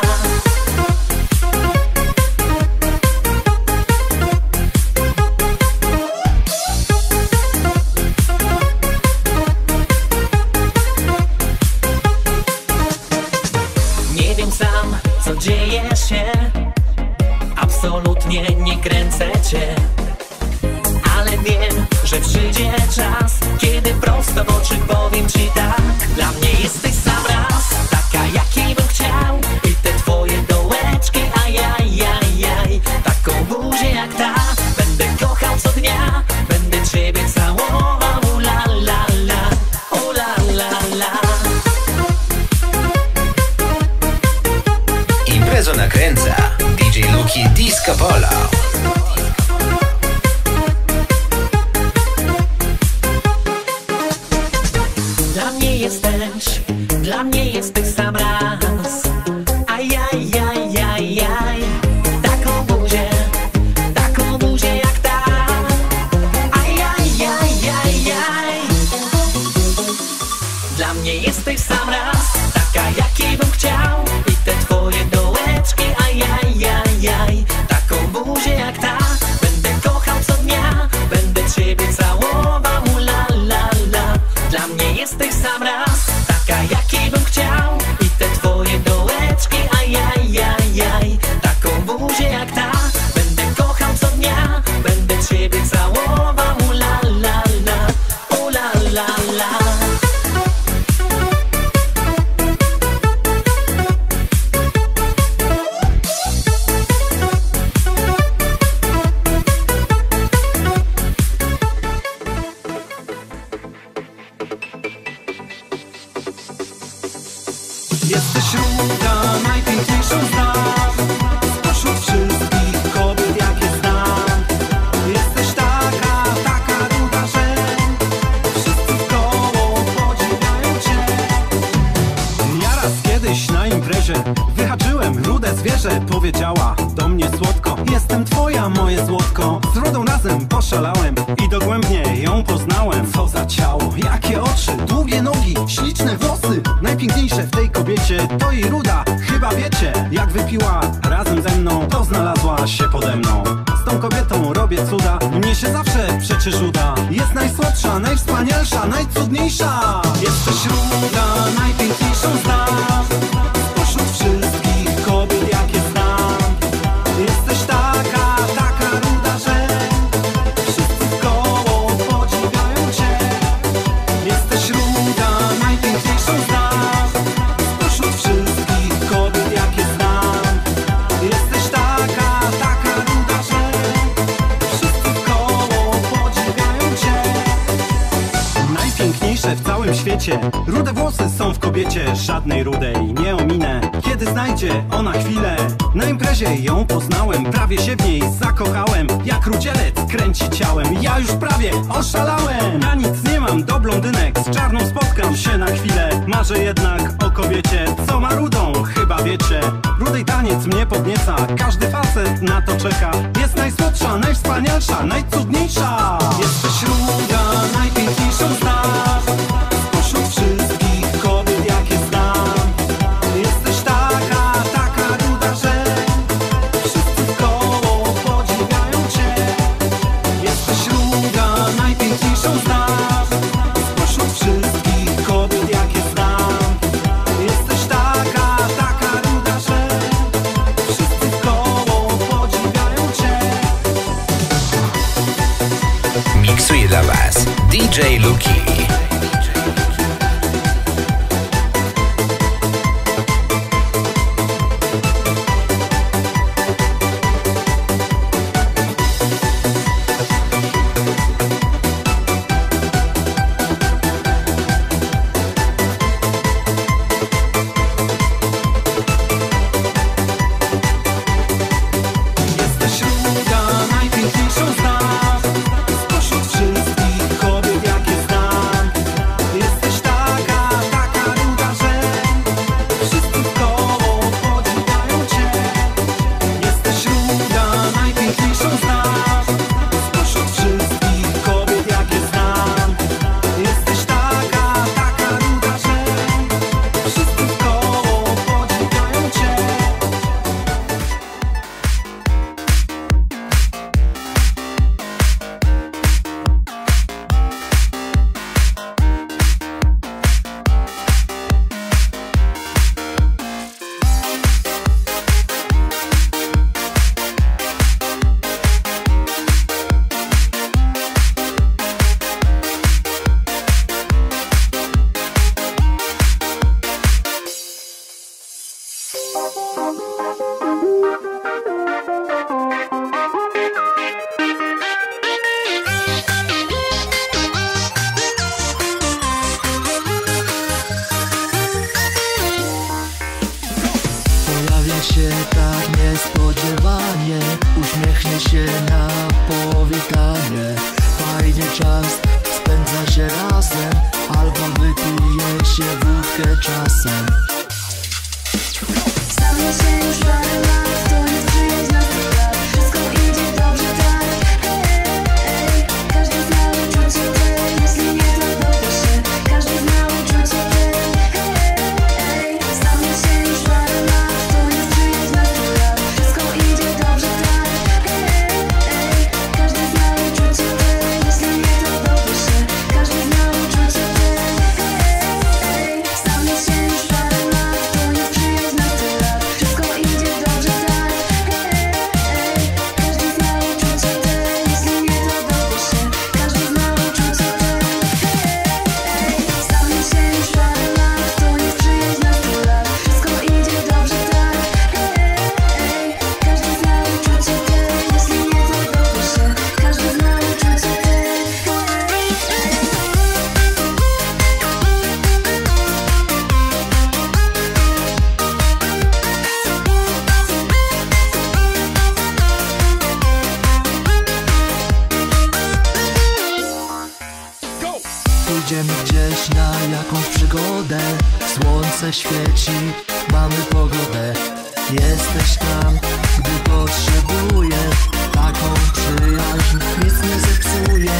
Nie wiem sam, co dzieje się. Absolutnie nie kręcę cię. Ale wiem, że przyjdzie czas, kiedy prosto w oczy powiem ci tak. Dla mnie jesteś sam raz, taka jakiej bym chciał. I te twoje dołeczki, ajajajaj. Taką buzię jak ta, będę kochał co dnia. Będę ciebie całował, ula la la, ula la la. Imprezę nakręca DJ Luki Disco Polo. Dla mnie jesteś sam raz. Ajajajajaj. Taką buzię jak ta. Ajajajajaj. Dla mnie jesteś sam raz, taka jakiej bym chciał. I te twoje dołeczki, ajajajaj. Taką buzię jak ta, będę kochał co dnia. Będę ciebie całował, la la la. Dla mnie jesteś sam raz, taka jakiej bym chciał. I te twoje dołeczki, ajajajaj. Taką buzię jak ta, będę kochał co dnia. Będę ciebie całował, la la la, la la la. Jesteś ruda, najpiękniejszą z nas. Spośród wszystkich kobiet jakie znam. Jesteś taka ruda, że wszyscy wkoło podziwiają cię. Ja raz kiedyś na imprezie wyhaczyłem rude zwierzę. Powiedziała do mnie słodko: jestem twoja, moje złotko. Z rudą razem poszalałem i dogłębnie ją poznałem. Co za ciało, jakie oczy, długie nogi, śliczne włosy. Najpiękniejsze w tej kobiecie to i ruda. Chyba wiecie, jak wypiła razem ze mną, to znalazła się pode mną. Z tą kobietą robię cuda, mnie się zawsze przecież uda. Jest najsłodsza, najwspanialsza, najcudniejsza. Jesteś ruda, najpiękniejszą wiecie, rude włosy są w kobiecie, żadnej rudej nie ominę. Kiedy znajdzie ona chwilę, na imprezie ją poznałem, prawie się w niej zakochałem. Jak rudzielec kręci ciałem, ja już prawie oszalałem. Na nic nie mam do blondynek, z czarną spotkam się na chwilę. Marzę jednak o kobiecie, co ma rudą, chyba wiecie. Rudej taniec mnie podnieca, każdy facet na to czeka. Jest najsłodsza, najwspanialsza, najcudniejsza. Jesteś ruda, najpiękniejszą znasz spośród wszystkich kobiet, jakie znam. Jesteś taka ruda, że wszyscy wkoło podziwiają cię. Jesteś ruda, najpiękniejszą znasz spośród wszystkich kobiet, jakie znam. Jesteś taka ruda, że wszyscy wkoło podziwiają cię. Miksuje dla Was DJ Luki. Jesteś ruda, najpiękniejszą znasz spośród wszystkich kobiet, jakie znam. Jesteś taka ruda, że wszyscy wkoło podziwiają cię. Jesteś ruda, najpiękniejszą znasz spośród wszystkich kobiet, jakie znam. Jesteś taka ruda, że wszyscy wkoło podziwiają cię. Pojawia się tak niespodziewanie, uśmiechnie się na powitanie. Fajnie czas spędza się razem, albo wypije się wódkę czasem. Znamy się już parę lat, to jest przyjaźń na 100 lat. Wszystko idzie dobrze, tak, ej. Każdy zna uczucie te, jeśli nie to dowie się. Każdy zna uczucie te, ej. Znamy się już parę lat, to jest przyjaźń na 100 lat. Wszystko idzie dobrze, tak, ej. Każdy zna uczucie te, jeśli nie to dowie się. Każdy zna uczucie te, ej. Znamy się już parę lat, to jest przyjaźń na 100 lat. Wszystko idzie dobrze, tak, ej. Każdy zna uczucie te, jeśli nie to dowie się. Każdy zna uczucie te, ej. Znamy się już parę lat, to jest przyjaźń na 100 lat. Wszystko idzie dobrze, tak, ej. Każdy zna uczucie te, jeśli nie to dowie się. Każdy zna uczucie te, ej. Pójdziemy gdzieś na jakąś przygodę. Słońce świeci, mamy pogodę. Jesteś tam, gdy potrzebuję. Taką przyjaźń nic nie zepsuje.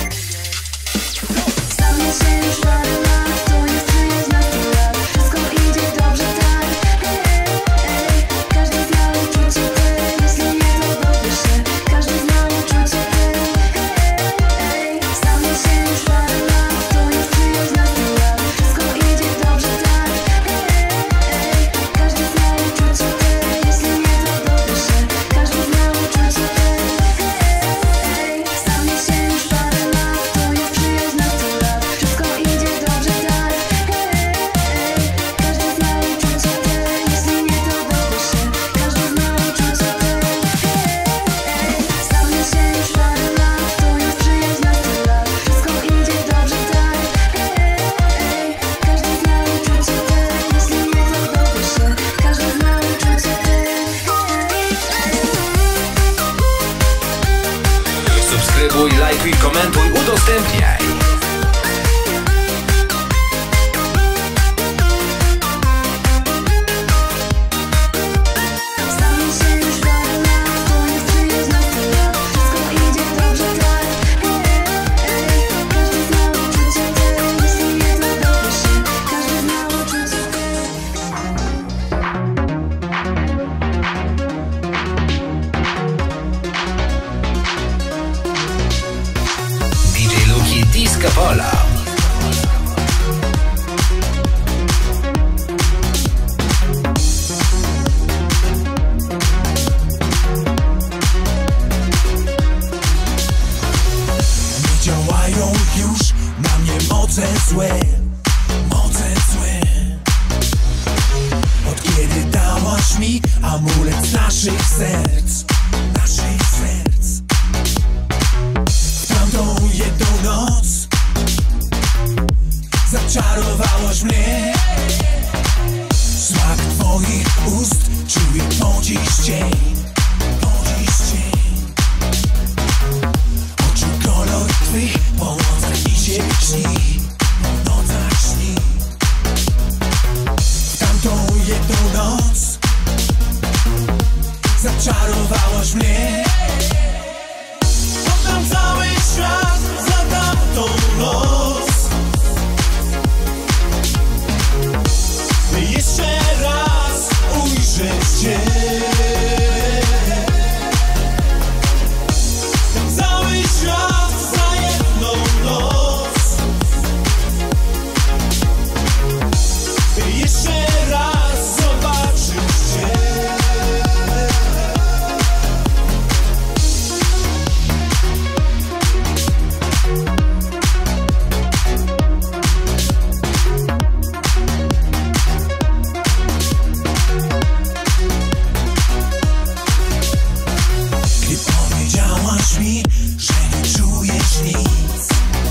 Znamy się już parę lat, to jest przyjaźń na 100 lat. Wszystko idzie dobrze, tak, ej. Każdy zna uczucie te, jeśli nie to dowie się. Każdy zna uczucie te, ej. Znamy się już parę lat, to jest przyjaźń na 100 lat. Wszystko idzie dobrze, tak, ej. Każdy zna uczucie te, jeśli nie to dowie się. Każdy zna uczucie te, ej. Znamy się już parę lat, to jest przyjaźń na 100 lat. Wszystko idzie dobrze, lajkuj, komentuj, udostępniaj. Disco Polo. Działają już na mnie moce złe, od kiedy dałaś mi amulet naszych serc. W tamtą jedną noc zaczarowałaś mnie. Smak twoich ust czuję po dziś dzień. Oczu kolor twych po nocach mi się śni. W tamtą jedną noc zaczarowałaś mnie. Oddam cały świat za tamtą noc. Jeszcze raz ujrzeć cię. Cały świat za jedną noc. Jeszcze raz zobaczyć cię. Mi, że nie czujesz nic.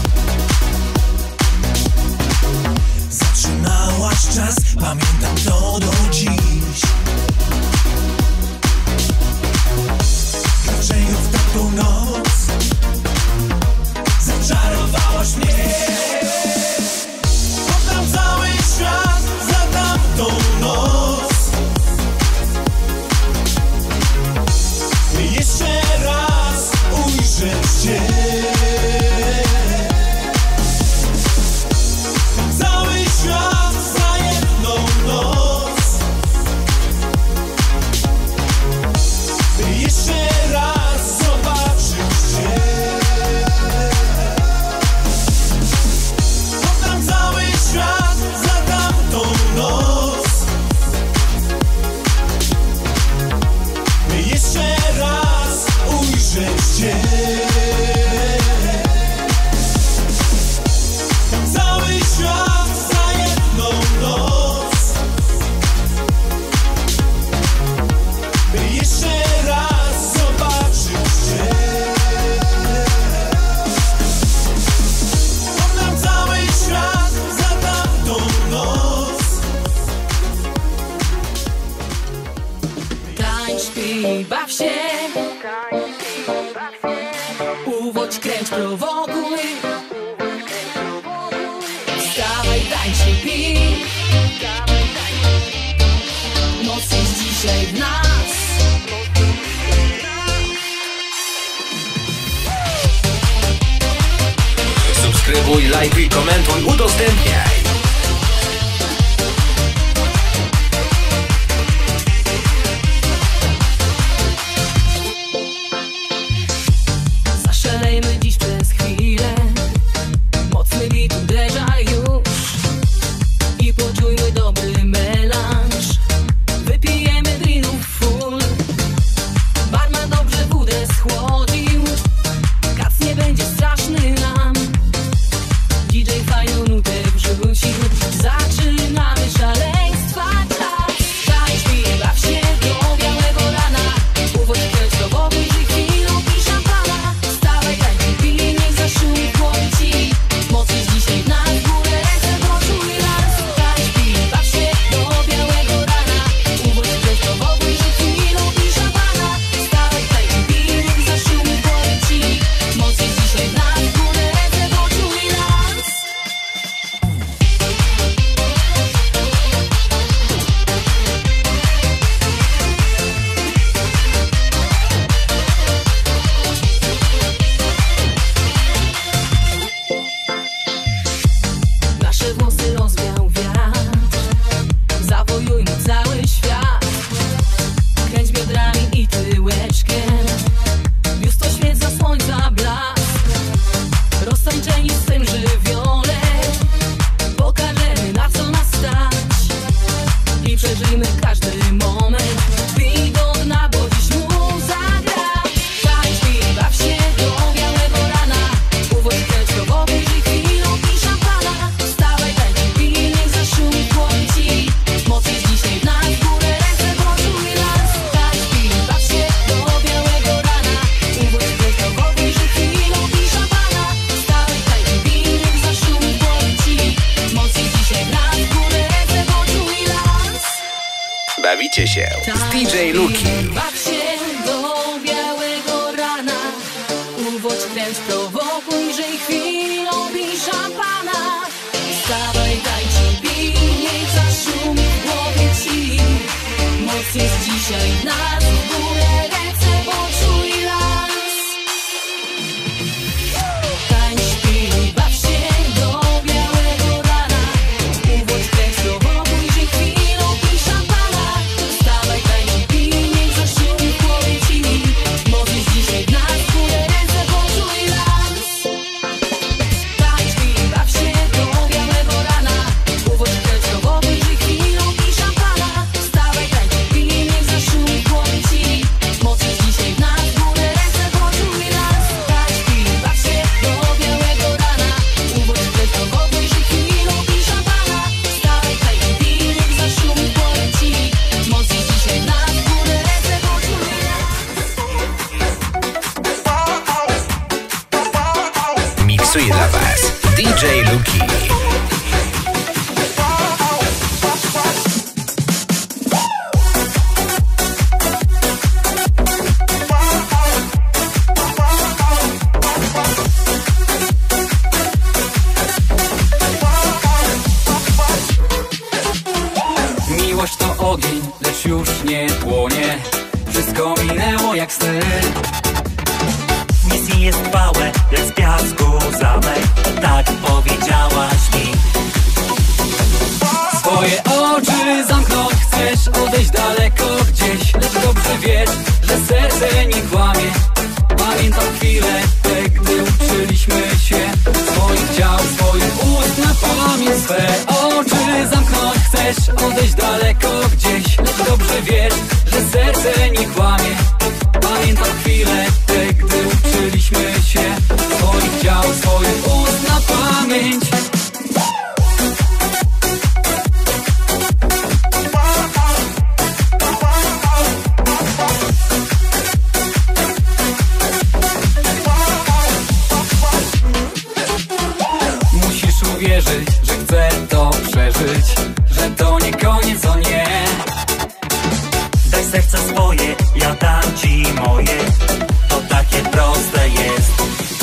Zatrzymałaś czas, pamiętam to do dziś. Dlaczego w tamtą noc zaczarowałaś mnie? Oddam cały świat za tamtą noc. Jeszcze raz ujrzeć cię. Cały świat za jedną noc. Jeszcze raz zobaczyć cię. Oddam cały świat za tamtą noc. Jeszcze raz ujrzeć cię. Cały świat za jedną noc. Jeszcze raz zobaczyć cię. Oddam cały świat za tamtą noc. Tańcz, śpij, baw się. Uwodź, kręć, prowokuj. Wstawaj, tańcz i pij. Noc jest dzisiaj w nas. Subskrybuj, lajkuj, komentuj, udostępniaj. Zaszalejmy dziś przez chwilę. Mocny bit uderza już. I poczujmy dobry melanż. Wypijemy drinów full. Barman dobrze wódę schłodził. Kac nie będzie straszny nam. DJ fajną nutę wrzuć. i przeżyjmy każdy moment. Bij do dna, bo dziś muza gra. Tańcz, pij, baw się do białego rana. Uwodź kręć do wody, żyj chwilą i szampana. Wstawaj, tańcz, pij, niech zaszumi płonie ci. Moc jest dzisiaj w nas, w górę ręce włączuj las. Tańcz, pij, baw się do białego rana. Uwodź kręć do wody, żyj chwilą i szampana. Wstawaj, tańcz, pij, niech zaszumi płonie ci. Moc jest dzisiaj w nas, w górę ręce włączuj las. Bawicie się z DJ Luki. Baw się do białego rana. Uwodź, kręć, prowokuj, żyj chwilą, bij szampana. Wstawaj, tańcz i pij, niech zaszumi w głowie ci. Moc jest dzisiaj w nas, w górę ręce poczuj las. Tańcz, pij, baw się do białego rana. Uwodź, kręć, prowokuj, żyj chwilą, bij szampana. Wstawaj, tańcz i pij, niech zaszumi w głowie ci. Moc jest dzisiaj w nas, w górę ręce poczuj las. Tańcz, pij, baw się do białego rana. Uwodź, kręć, prowokuj, żyj chwilą, bij szampana. Wstawaj, tańcz i pij, niech zaszumi w głowie ci. Moc jest dzisiaj w nas, w górę ręce poczuj las. Tańcz, pij, baw się do białego rana. Uwodź, kręć, prowokuj, żyj chwilą, bij szampana. Wstawaj, tańcz i pij, niech zaszumi w głowie ci. Moc jest dzisiaj w nas, w górę ręce poczuj las. Miksuje dla was DJ Luki. Miłość to ogień, lecz już nie płonie. Wszystko minęło jak sny. Nic nie jest trwałe, jak z piasku zamek. Tak powiedziałaś mi. Swoje oczy zamknąć chcesz, odejść daleko gdzieś. Lecz dobrze wiesz, że serce nie kłamie. Pamiętam chwilę, te gdy uczyliśmy się swoich ciał, swoich ust na pamięć. Swe oczy zamknąć chcesz, odejść daleko gdzieś. Lecz dobrze wiesz, że serce nie kłamie. Pamiętam chwilę, te gdy uczyliśmy się swoich ciał, swoich ust na pamięć. Musisz uwierzyć, że chcę to przeżyć, że to nie koniec, o nie. Daj serce swoje, ja dam ci moje. To takie proste jest.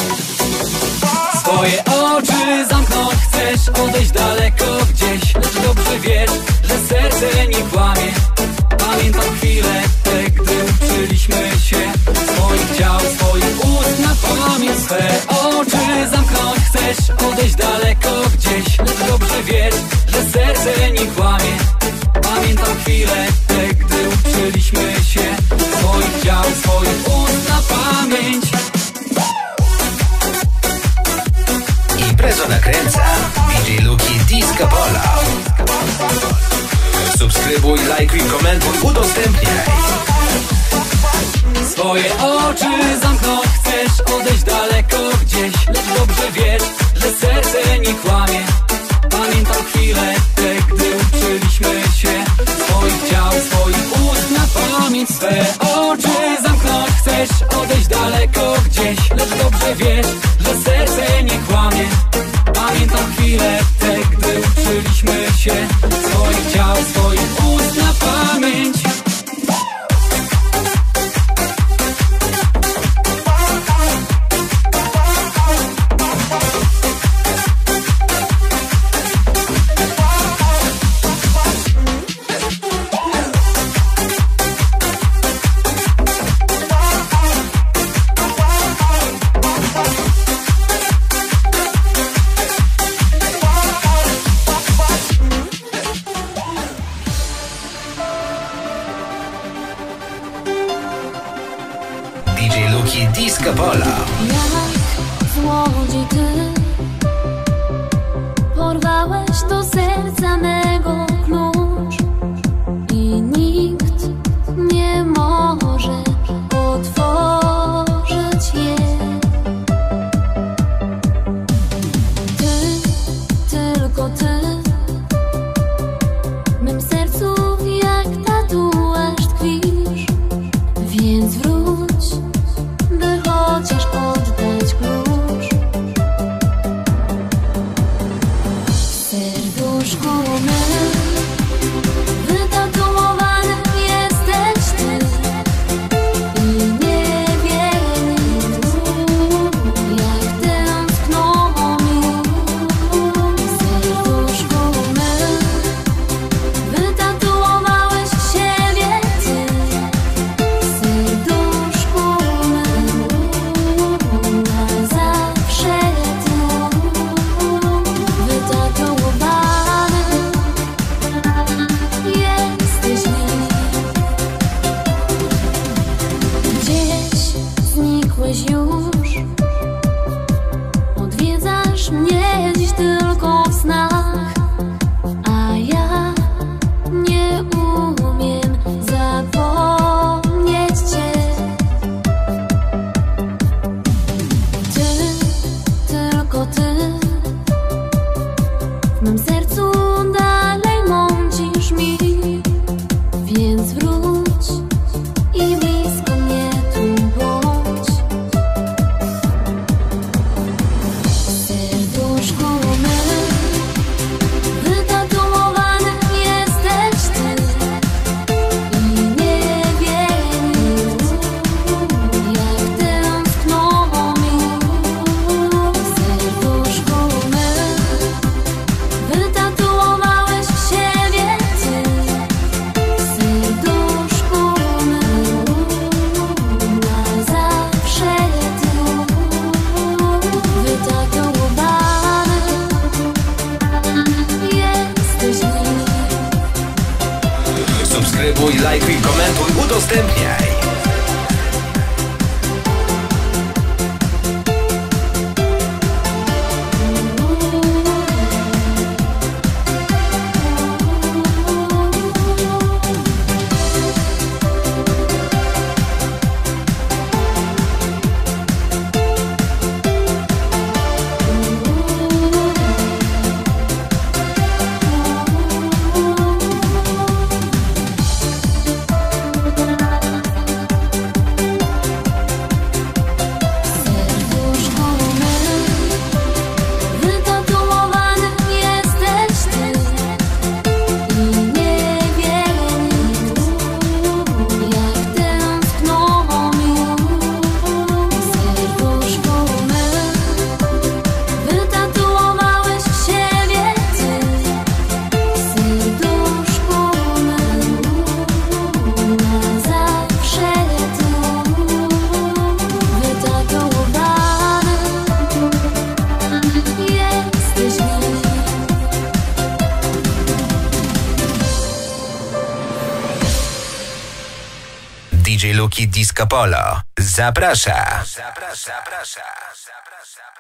Swoje oczy zamknąć chcesz, odejść daleko gdzieś. Lecz dobrze wiesz, że serce nie kłamie. Pamiętam chwilę, te gdy uczyliśmy się swoich ciał, swoich ust na pamięć. Swe oczy zamknąć chcesz, odejść daleko gdzieś. Lecz dobrze wiesz, że serce nie kłamie. Pamiętam chwilę, te gdy uczyliśmy się swoich ciał, swoich ust na pamięć. Imprezę nakręca DJ Luki Disco Polo. Subskrybuj, lajkuj, komentuj, udostępniaj. Swoje oczy zamknąć chcesz, odejść daleko gdzieś. Lecz dobrze wiesz, że serce nie kłamie. Pamiętam chwilę, te gdy uczyliśmy się swoich ciał, swoich ust na pamięć. Swe oczy zamknąć chcesz, odejść daleko gdzieś. Lecz dobrze wiesz, że serce nie kłamie. Pamiętam chwilę, te gdy uczyliśmy się swoich ciał, swoich ust na pamięć. Disco Polo. Jak złodziej ty porwałeś do serca mego klucz. Subskrybuj, lajkuj, komentuj, udostępniaj. DJ Luki Disco Polo zaprasza.